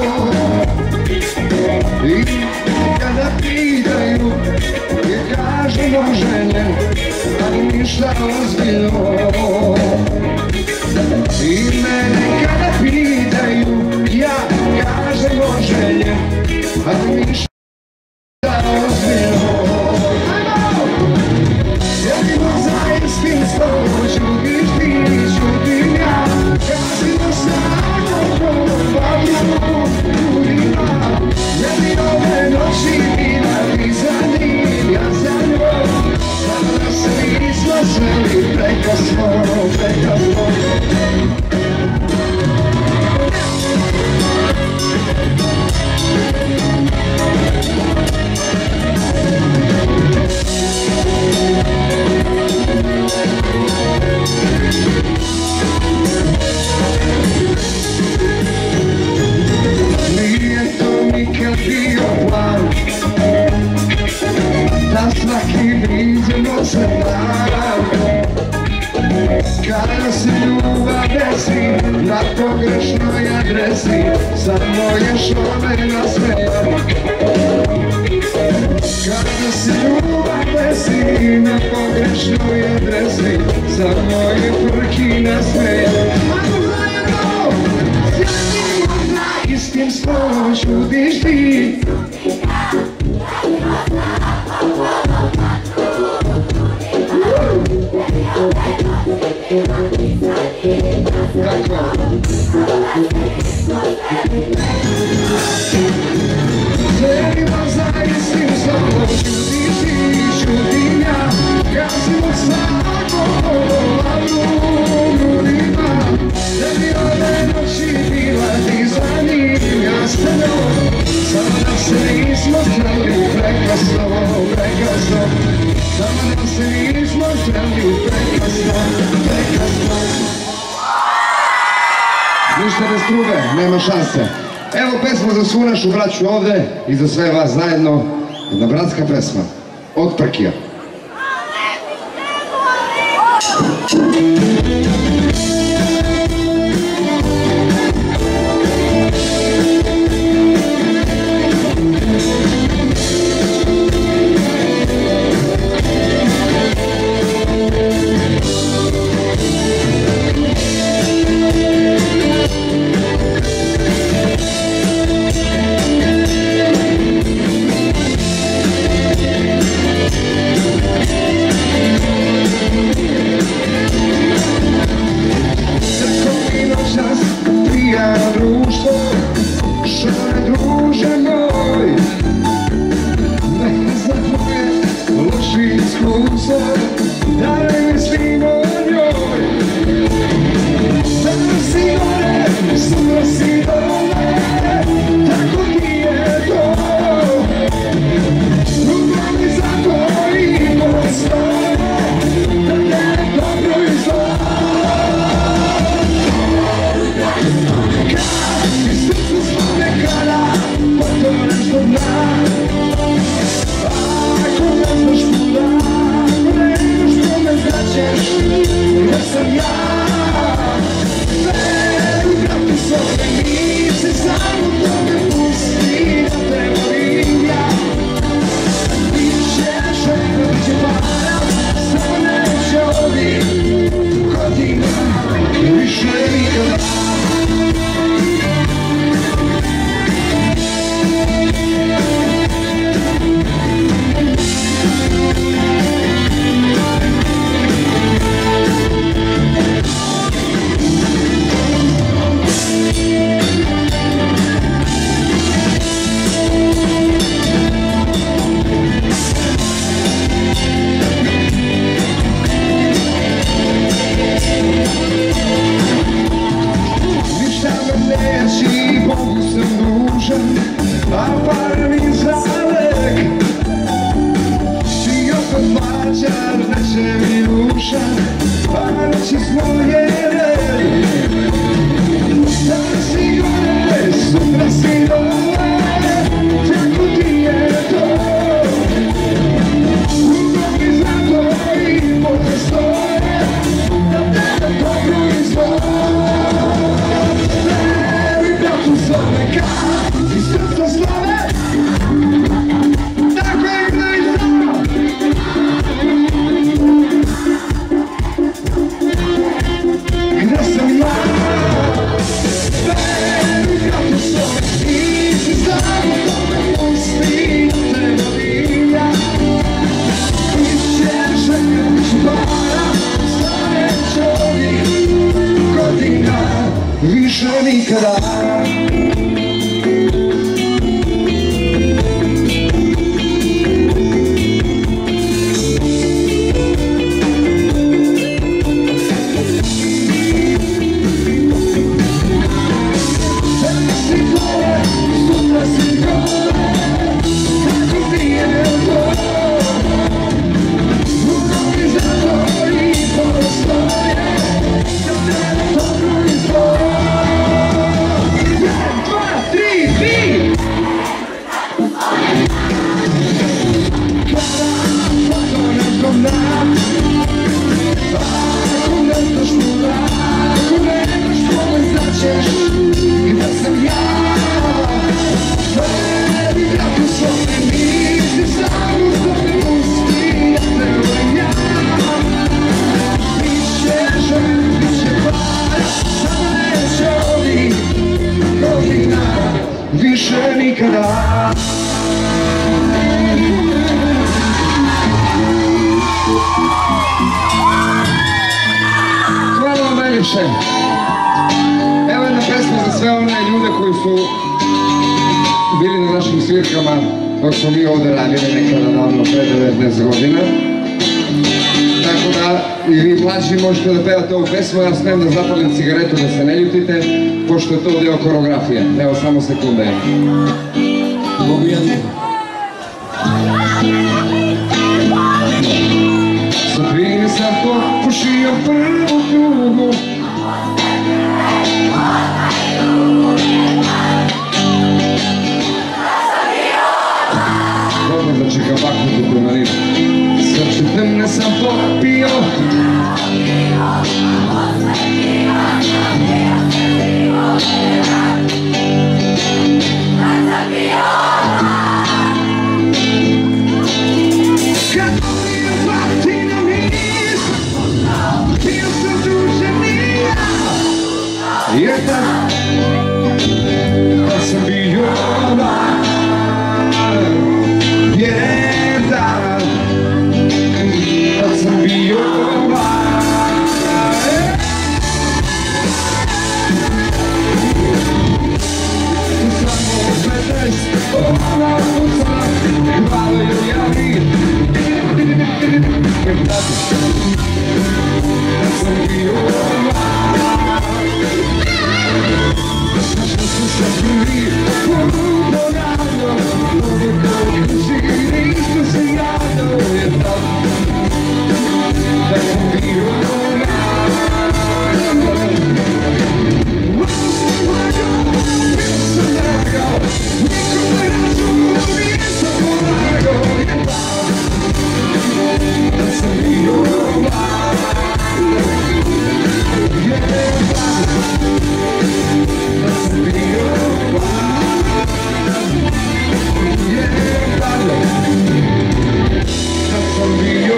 I kada pitaju i kažemo žene, ali ništa ozbiljno. I mene kada pitaju, ja kažemo žene, ali ništa ozbiljno. Jedino za istinstvo čudiš ti, čudim ja. Kažemo samo probavljamo ljudima. Jedino ove noći vidali za njim, ja za njom. Sada se nismo sveli preko svog, preko svog. Da svaki vidimo se dan. Kada se ljubav desi na pogrešnoj adresi, samo još ove nasmeja. Kada se ljubav desi na pogrešnoj adresi, samo je frki nasmeja. Ako zajedno sjedimo na istim slovom, čudiš ti. Tako. Želimo za istim slovom, čudiš ti, čudim ja. Kažemo samo ljudima, da mi ove noći Ništa bez trube, nema šanse. Evo pesma za svu našu braću ovde i za sve vas zajedno. Jedna bratska pesma. Od Prkija. Evo jedna pesma za sve one ljude koji su bili na našim svirkama dok smo mi ovde radili nekada davno, pre devetnaest godina. Tako da i vi mlađi možete da pevate ovu pesmu, ja smem da zapalim cigaretu da se ne ljutite, pošto je to deo koreografije. Evo samo sekunde. Sa tri sam to pušio prvu ljubu, Jer tad, kad sam bio mlad, jer tad, kad sam bio mlad. Samo petnaest, ona puca, hvalaju javi. Jer tad, kad sam bio mlad, što su se bili poruno rado, ove koji nisu se javno. Jer tad, kad sam bio mlad, bio sam lagao, nikome razumu nisam polagao. Jer tad, kad sam bio mlad, jer tad, kad sam bio mlad, jer tad, kad sam bio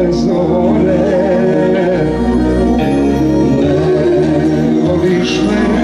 Wish me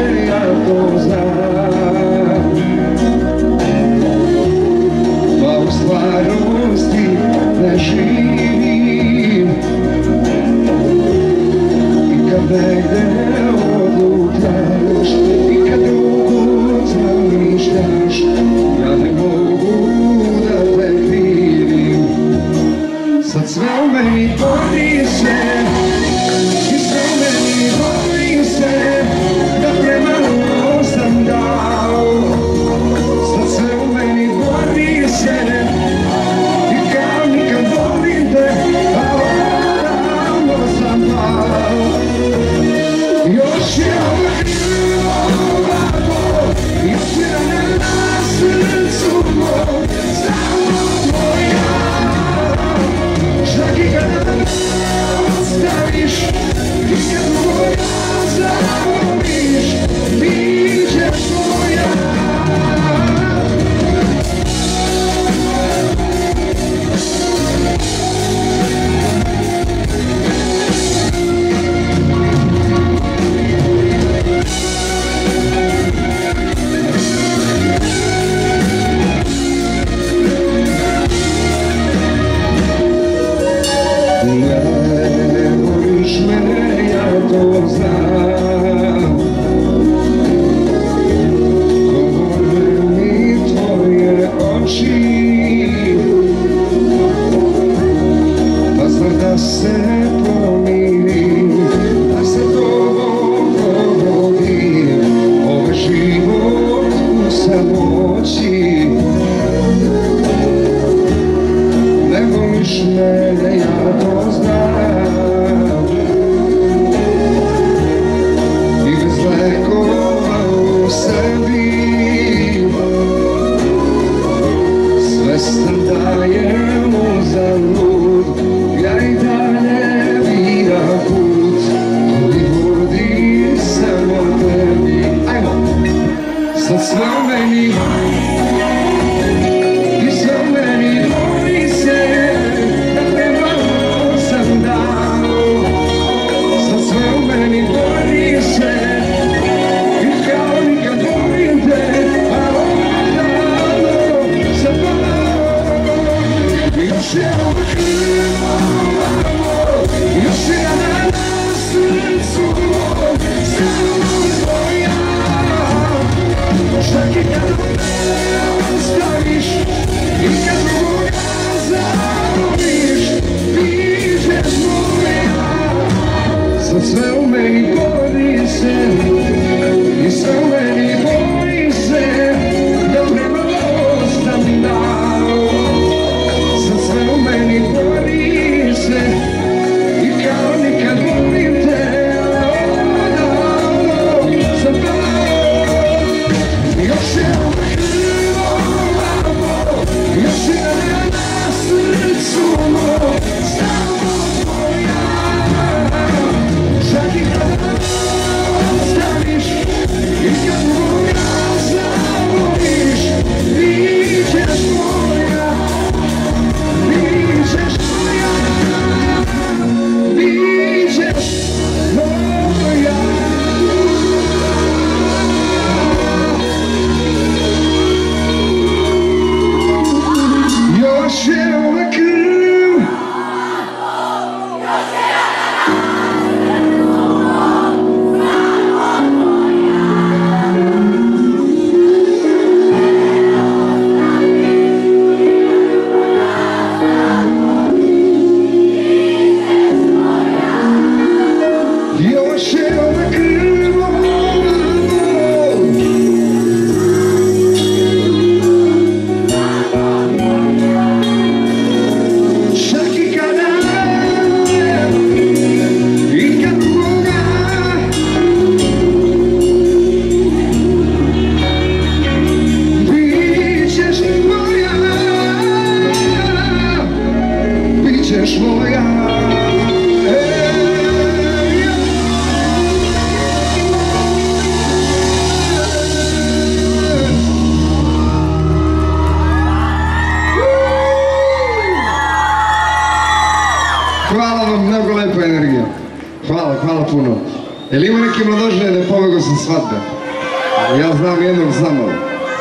Jel ima neki mladožnje da je pobegao sa svadbe? Ja znam jednog, znam ovo.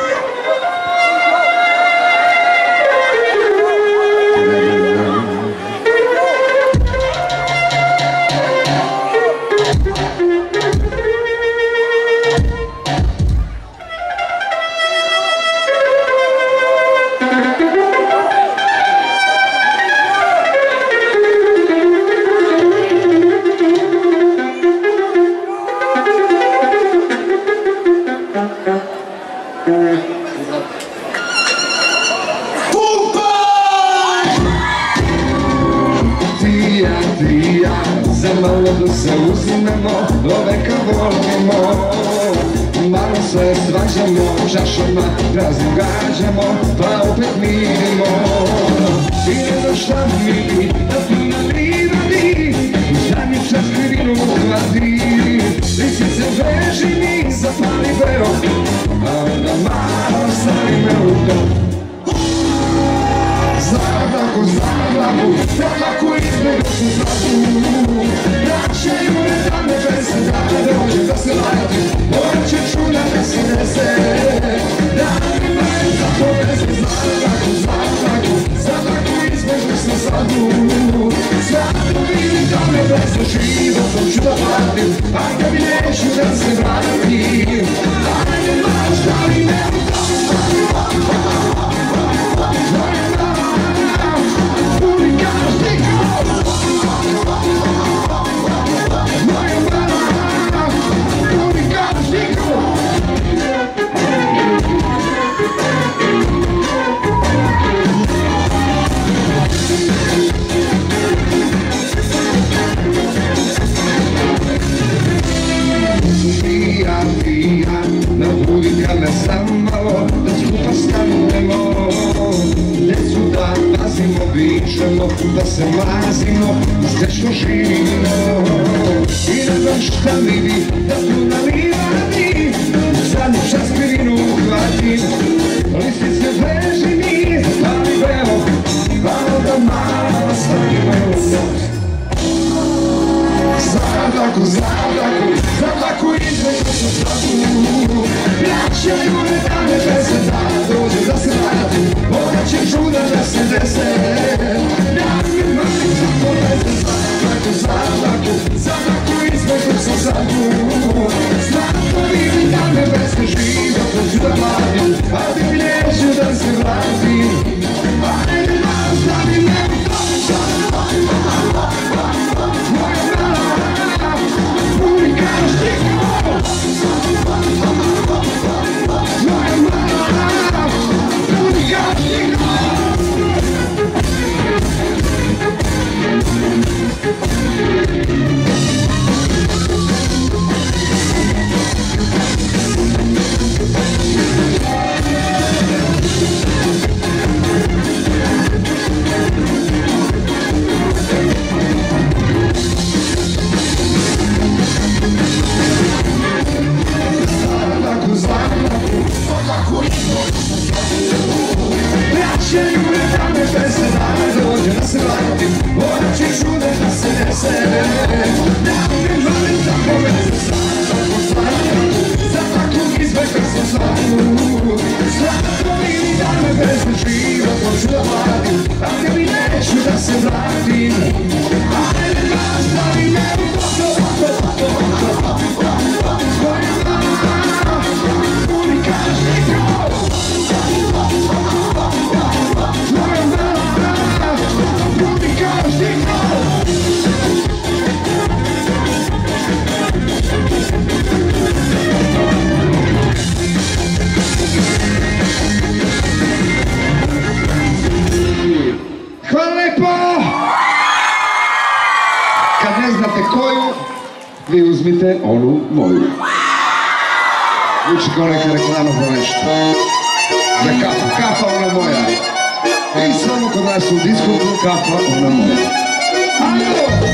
Malo se uzimemo, doveka volimo. Malo se svađamo, čašama raznim gađamo, pa opet mirimo. I ne znaš šta mi, da tu na livadi zadnji čas krivinu uhvati. Lisice veži mi, zapali pero, a onda malo stavi me u to. Zavlaku, zavlaku, zavlaku izbjegu su zlaku. Vraćaju me da me bese, da me dođe da se lajati. Morat će čuda da se dese, da mi maju za poveze. Zavlaku, zavlaku, zavlaku izbjegu su zlaku. Zlaku vidi da me bese, životom ću da platim. Ajde mi neću da se vratim. Ajde maš da mi ne da se mazimo, srećno živimo. I ne znam šta mi bi, da tu na livadi zadnji čas krivinu uhvatim. Lisice veži mi, zapali belo, pa onda malo stavimo u nos. Zavlaku, zavlaku, zavlaku izbjegu su zlaku. Vraćaju me da me bese, da dođe da se vratim. Morat će čuda da se dese, zavlaku, zavlaku izbjegu su zlaku. Zlaku vidim da me bese, životom ću da platim. Ali mi neću da se vratim. Ajde malo stavi me u to. Moja mala, puni kao štiko. Moja mala, puni kao štiko. Vraćaju me da me bese, da me dođe da se vratim. Morat će čude da se dese, da mi želim za poveze. Zavlaku, zavlaku, zavlaku izbjegu su zlaku. Zlaku vidi da me bese, životom ću da platim. Ali mi neću da se vratim. Ajde nas da mi ne u to. Moja mama, puni kažniko. Hvala lepo! Kad ne znate koju, vi uzmite onu moju. Uči kao neka reklama za nešto. Za kafa, kafa ona moja. I samo kod nas u diskotu, kafa ona moja. Alo!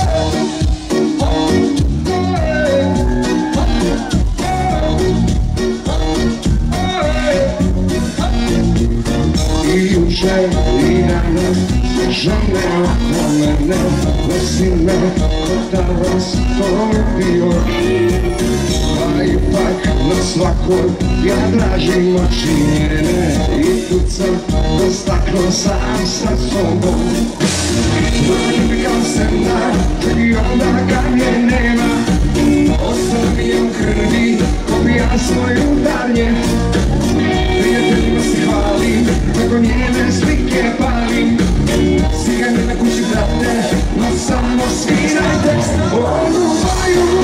I juče i danas žene oko mene, nosi me života vas polubio. Pa ipak na svakoj ja dražim oči njene i kucam do staklo sam sa sobom. Vikam se na i onda kad je nema, ostavim krvi ko bi ja svoju dalje. Prijateljima se hvalim, kako njene slike palim. Sigane na kući brate, no samo svirajte onu boju.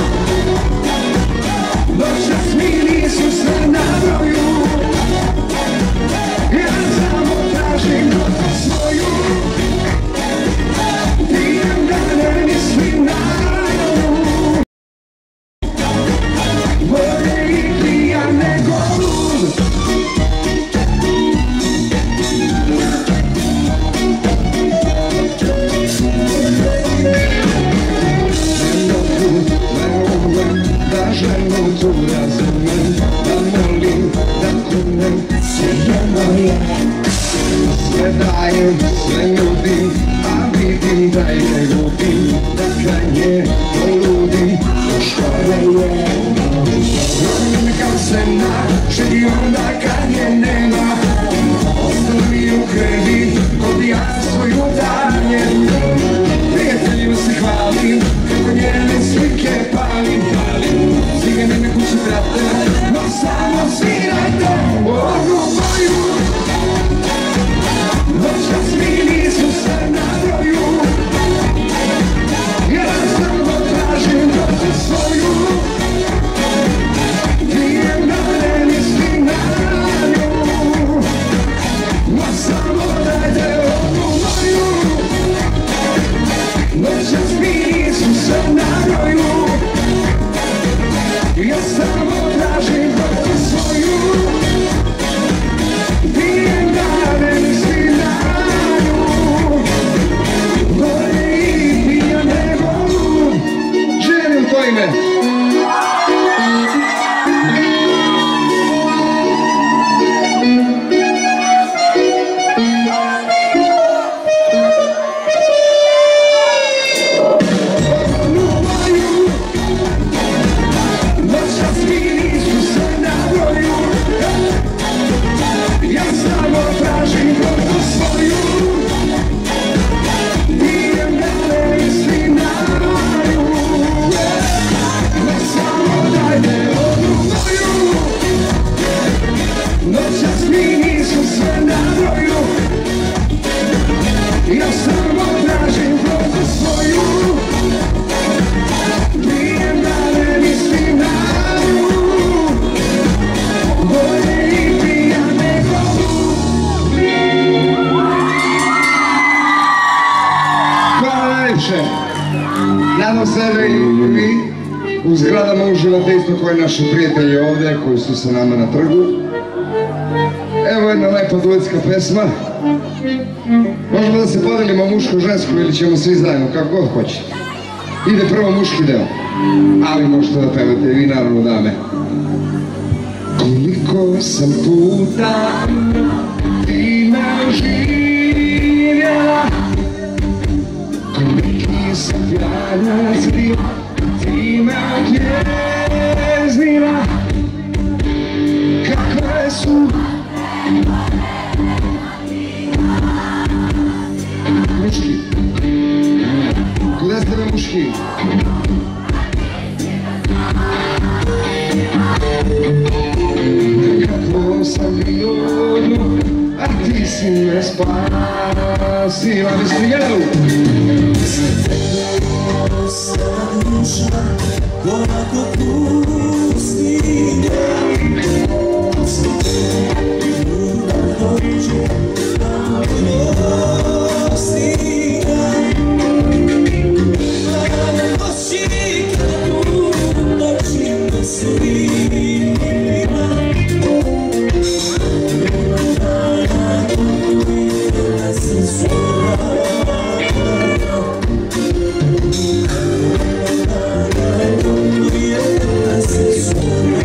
Noćas mi nisu sve na broju. Ja samo tražim svoju. Pijem da ne mislim na nju. Bolje i pijan nego lud. Ženu tu razumem, da molim, da kunem, sve je moje. Sve dajem, sve nudim, a vidim da je gubim, da kad nje poludim, to što je. Nikam se naše i onda kad nje nema, ostavi u krvi, kod ja svoju danjem. Prijateljima se hvalim, kako njene slike palim. Sigane na kući brate, no samo svirajte onu boju. Noćas mi nisu sve na broju. Ja samo tražim svoju. Pijem da ne mislim na nju. No samo dajte onu moju. Noćas mi nisu sve na broju. Ja samo tražim svoju. Pijem da ne mislim na nju. Bolje i pijan nego lud. Želim to ime. Ja samo tražim protu svoju. Pijem da ne mislim na nju. Bolje i pijan nego lud. Hvala najljepše. Nadam se da i vi u zgradama uživate isto koji naši prijatelji ovdje koji su sa nama na trgu. Evo jedna lepa duetska pesma. Možemo da se podelimo muško-žensko ili ćemo svi zajedno, kako god hoće. Ide prvo muški deo, ali možete da pevate i vi, naravno, dame. Koliko sam puta ti me živjela, koliki sam pjanac bio, ti me odjeznila. Kakve su muški? Kuda ste me muški? Nekako sam bio odnu, a ti si me spasila. Bez prijedu! Sam duša, kolako pusti me, pusti me, ljubav dođe, da milosti me. Kada noći, kada u noći me svima, nema dana koji ne sam svora. Sorry.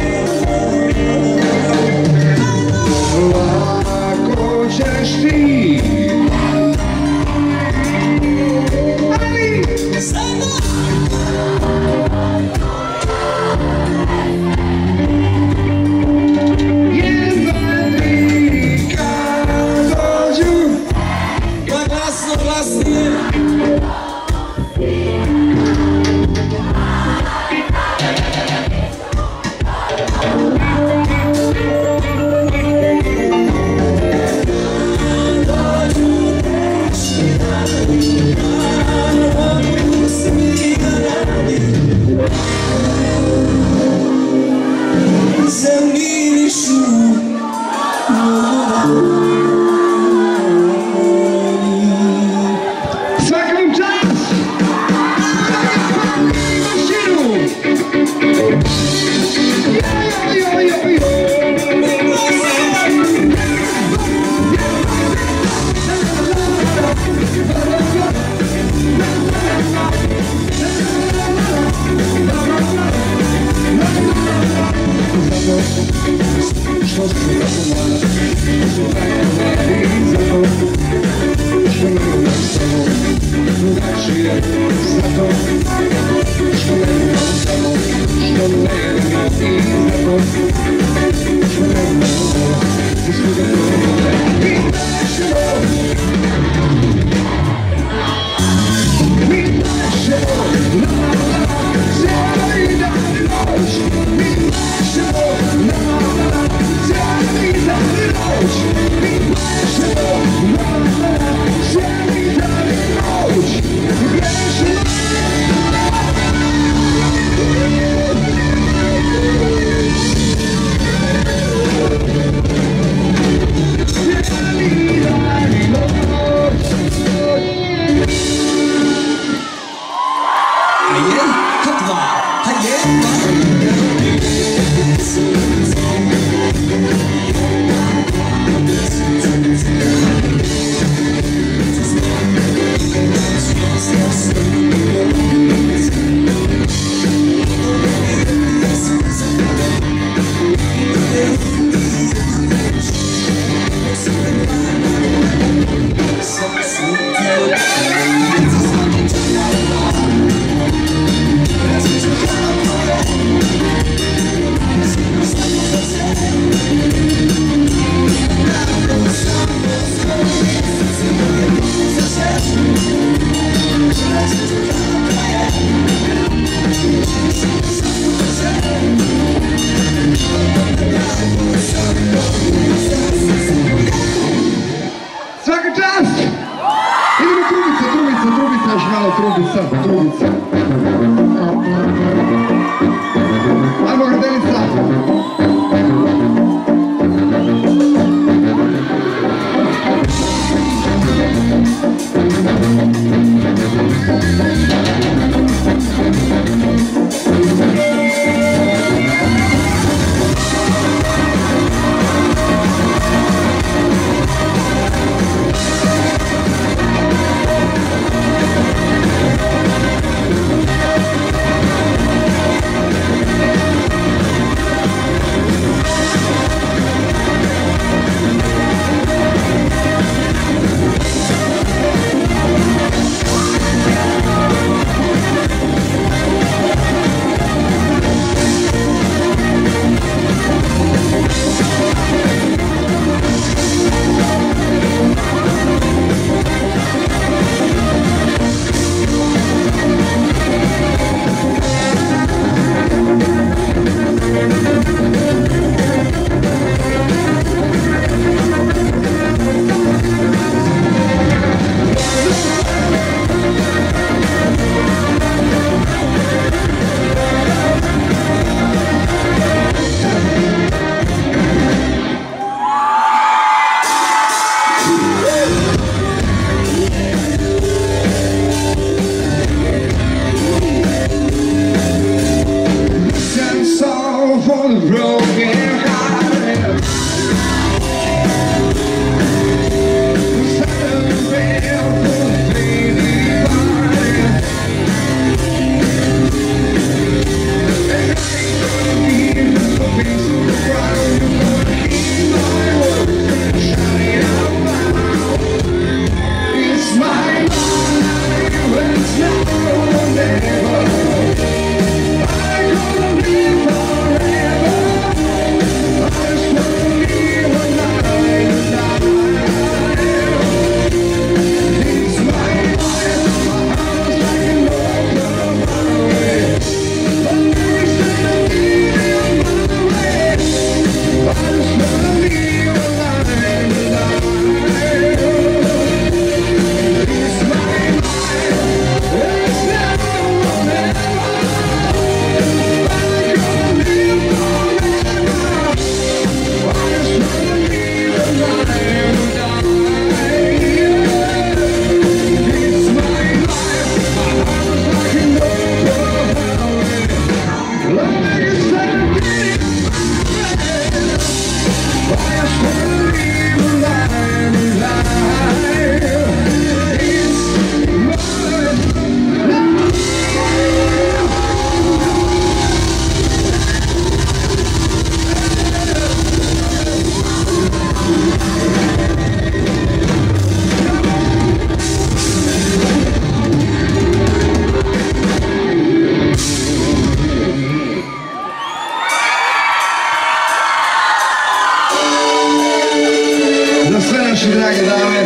naše drage dame,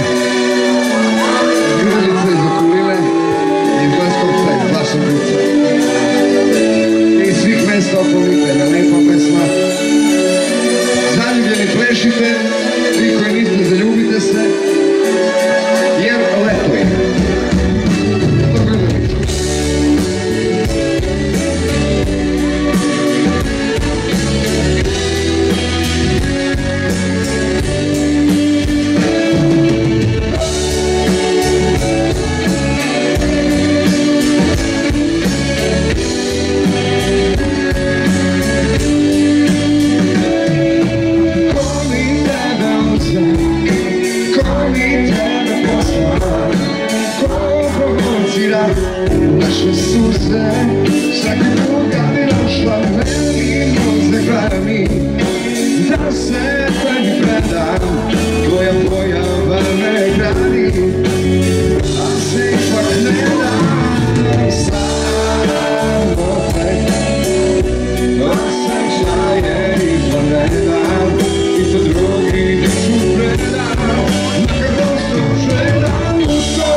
Grlice iz okoline, iz Leskovca, iz Vlaševica i svih mesta oko Nikljana, lepa pesma. Zaljubljeni plešite, vi koji niste zaljubite se, jer leto je. Naše suze, svaki druga mi našla meni mozne glami, da se tebi predam, tvoja pojava me grani, a se ipak ne dam samo te, osjećaje izvan ne dam, i to drugi nisu predam, makar dosto željam u to.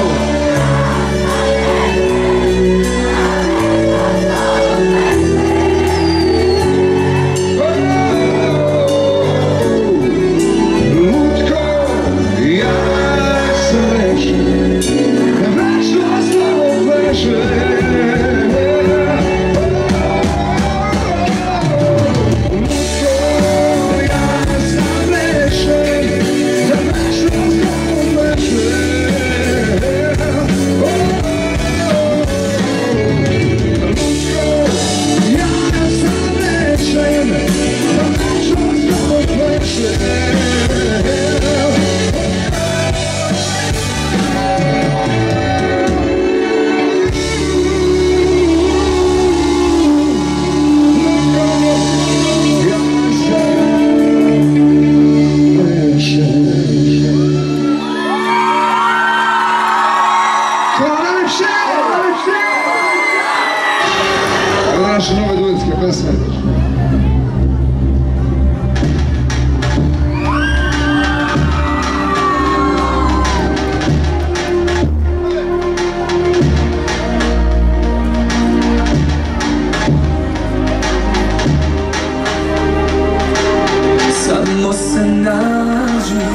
Naše nove duetske pesme. Samo se nađu,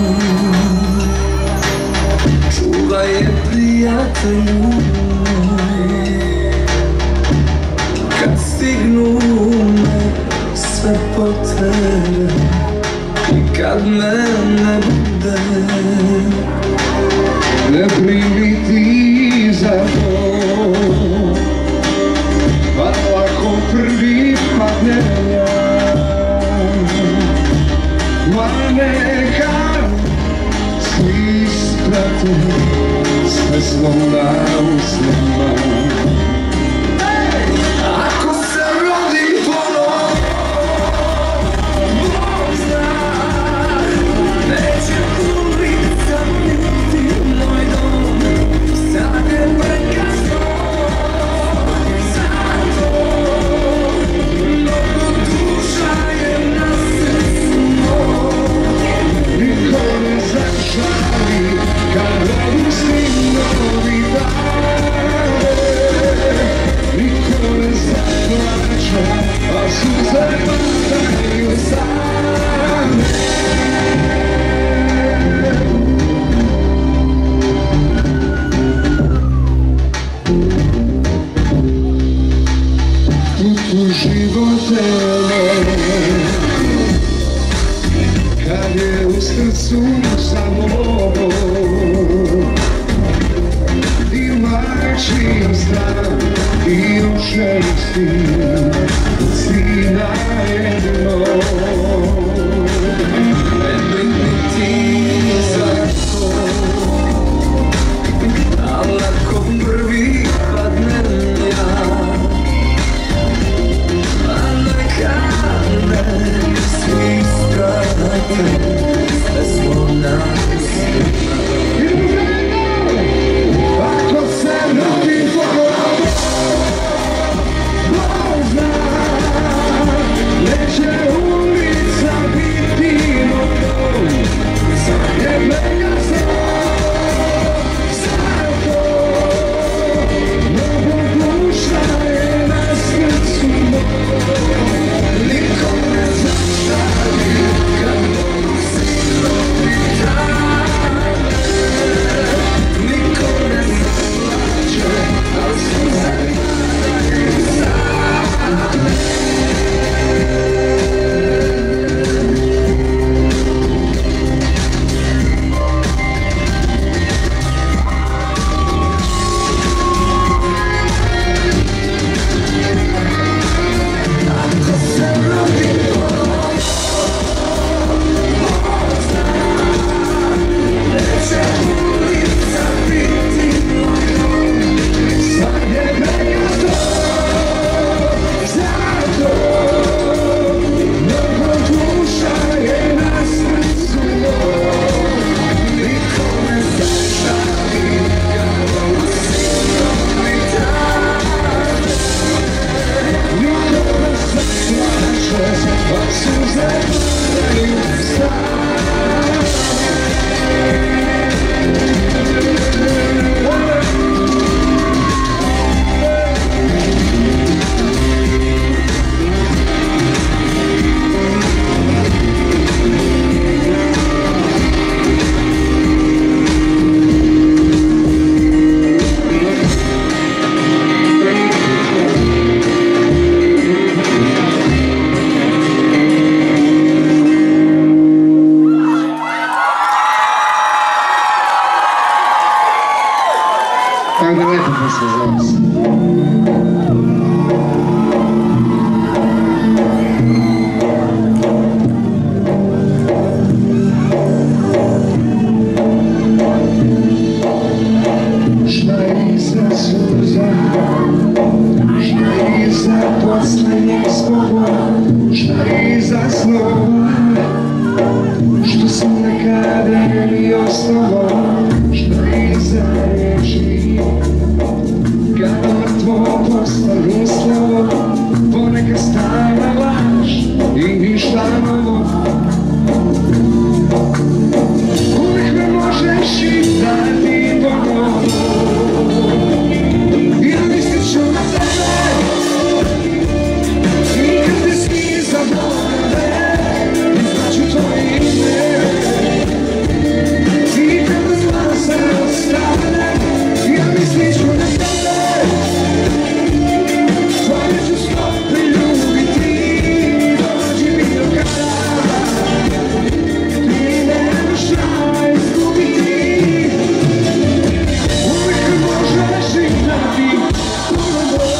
čuvaj je prijatelju, kad stignu me sve potrebe i kad me ne bude. Ne primi ti za to, pa lako prvi padne ja, ma neka svi sprate sve svom na usnama. Ako se rodi ponovo, Bog zna, neće ulica biti moj dom, sad je prekasno, zato mnogo duša je na srcu moj. Niko ne zažali kad odustim novi dan, niko ne zaplače, a suze padaju same. Tu živote kad je u srcu samo i mačim stan i u želosti si najedno. Ne brini ti za to, al ako prvi padnem ja, a neka me svi strate, sve smo na ustima. Ako se rodi pogoda, suze moraju stati. Tako da lepo pesma za vas. Šta iza suza, šta iza poslednjih slova, šta iza slova, što sam nekada mi ostalo, šta iza reči, kada mrtvo postane slovo, ponekad stara laž i ništa novo. Uvijek me možeš i dati ponovo, ja mislit ću na tebe, i kad te svi zaborave, znaću tvoje ime, i kada zla se ostane, ja mislit ću na tebe, tvoje ću stope ljubiti, dođi mi do kada, ti nemaš šta izgubiti, uvijek možeš i dati ponovo.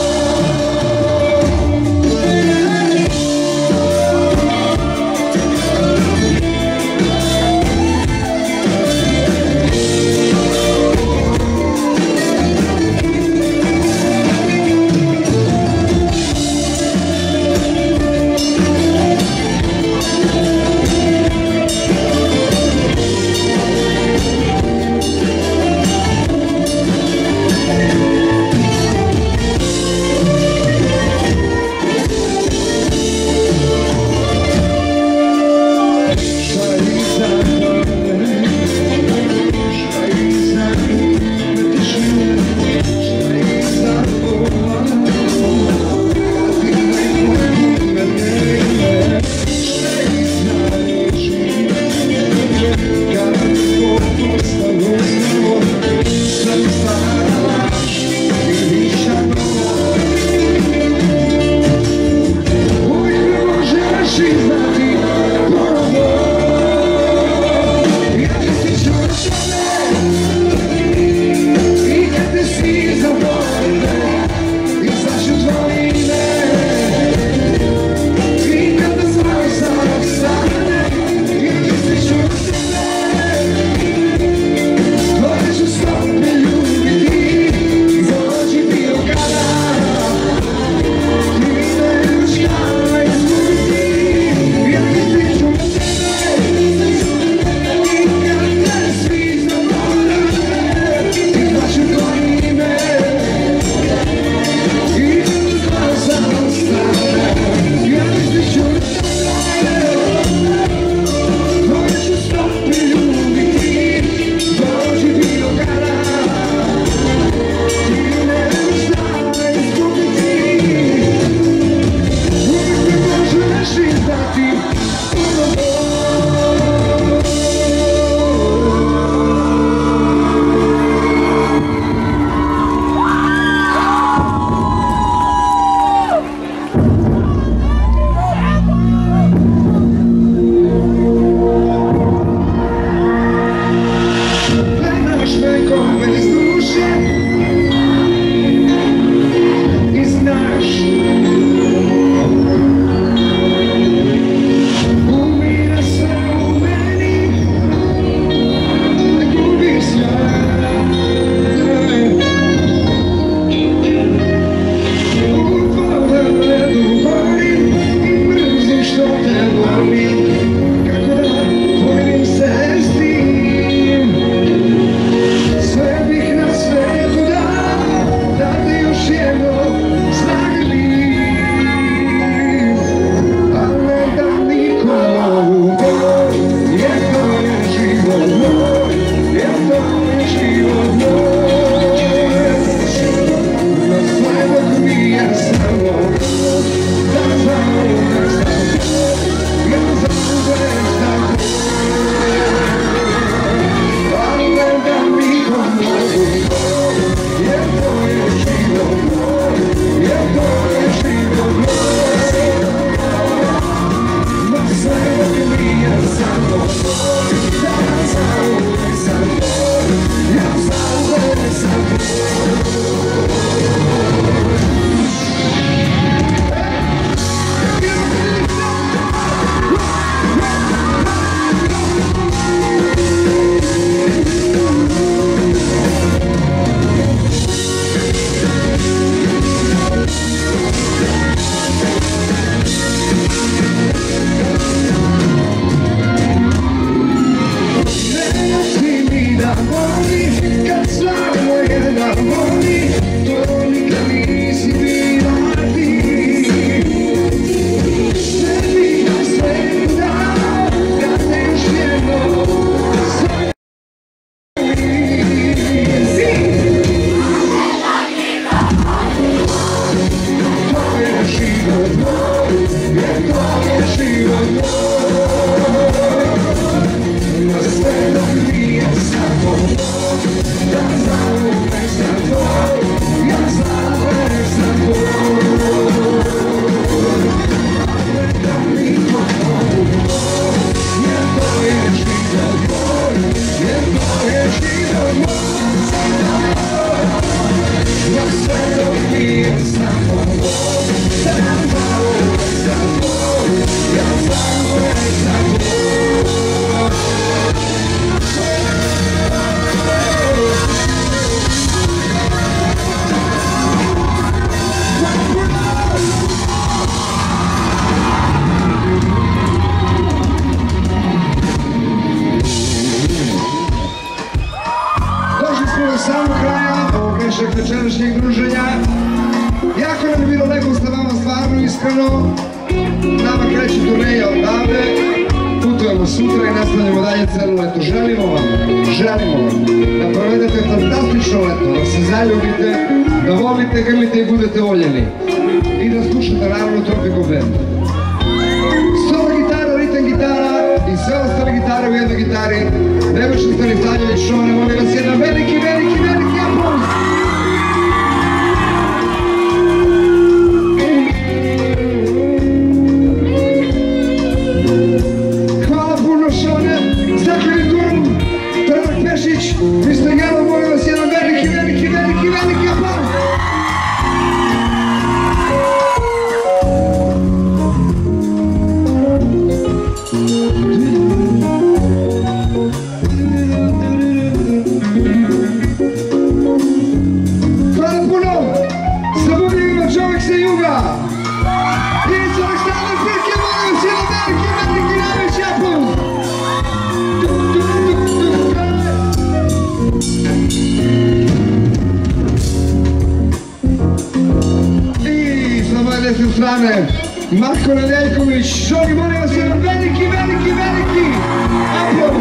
večerašnjeg druženja. Jako nam je bilo lepo sa vama, stvarno iskreno. Nama kreće turneja odavde, putujemo sutra i nastavljamo dalje celo leto. Želimo vam, želimo vam da provedete fantastično leto, da se zaljubite, da volite, grlite i budete voljeni. I da slušate naravno Tropical Band. Solo gitara, ritam gitara i sve ostale gitare u jednoj gitari. Nebojša Stanislavljević, Šone, molim vas jedan veliki, veliki, veliki aplauz. Hvala puno, Šone, za krediturom, Predrag Pešić, mister Jelo, molim vas jedan veliki, veliki, veliki, veliki aplauz. Strane, Marko Nedeljković, Šoni, molim vas jedan veliki, veliki, veliki aplauz.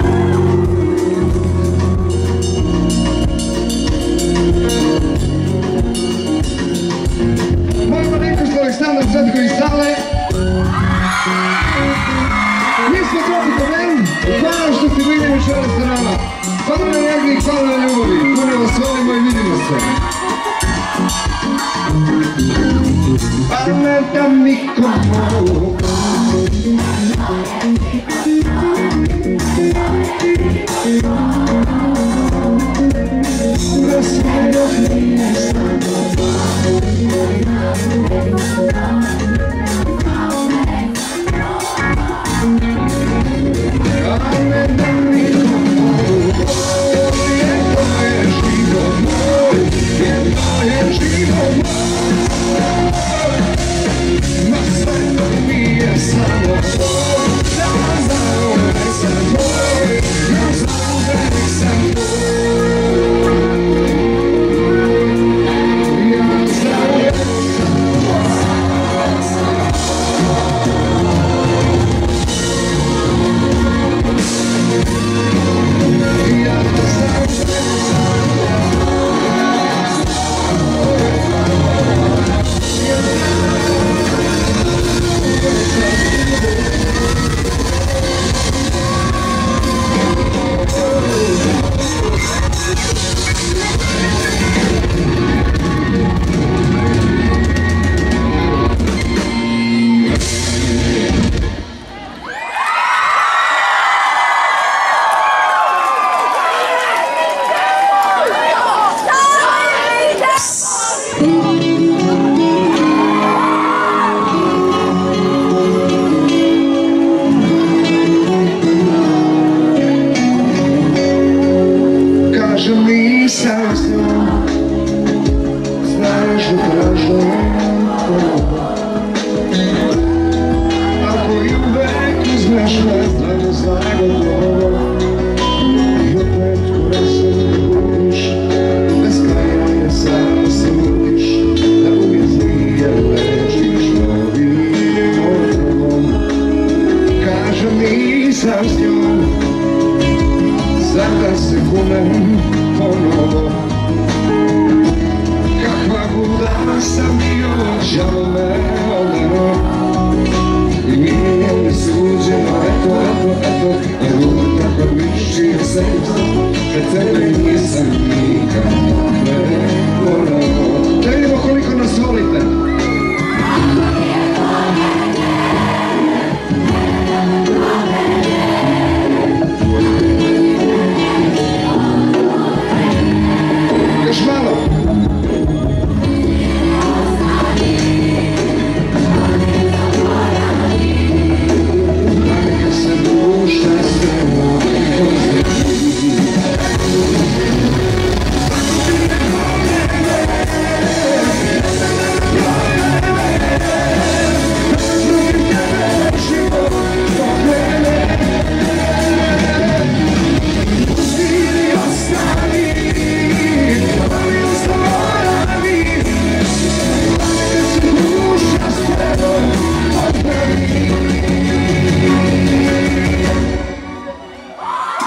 Molim malenkost Aleksandar Cvetko iz sale. Mi smo Tropical Band, hvala što ste bili večeras sa nama. Hvala na energiji, hvala na ljubavi, puno vas volimo i vidimo se. Parlami como los sueños míos.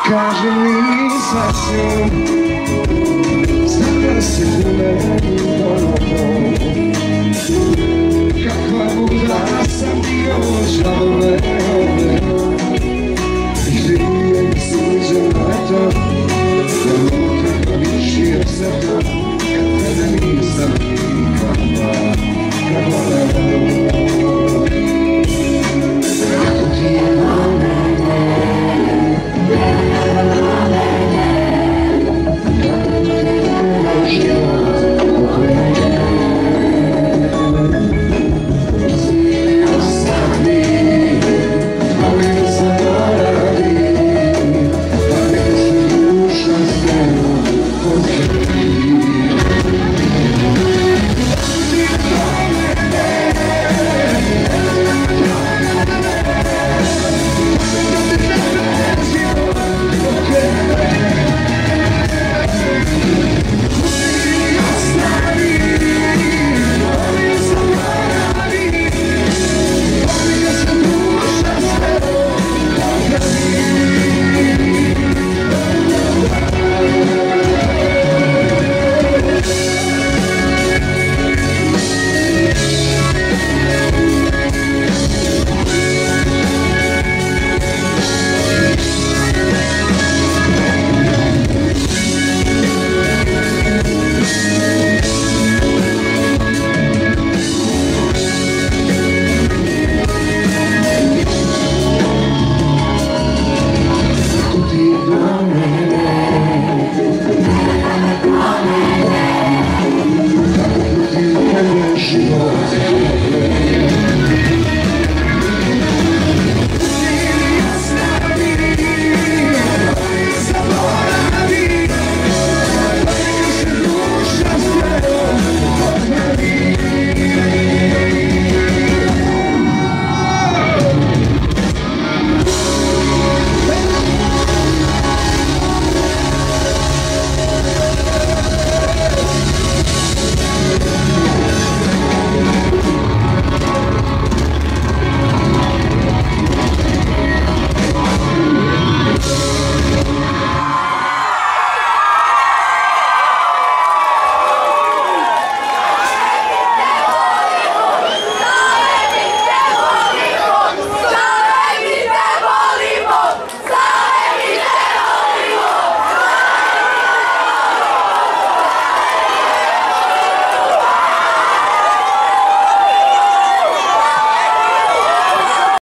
kažem nisam s njom, znam da se gledam ponovo. Kakva buda sam bio žalove.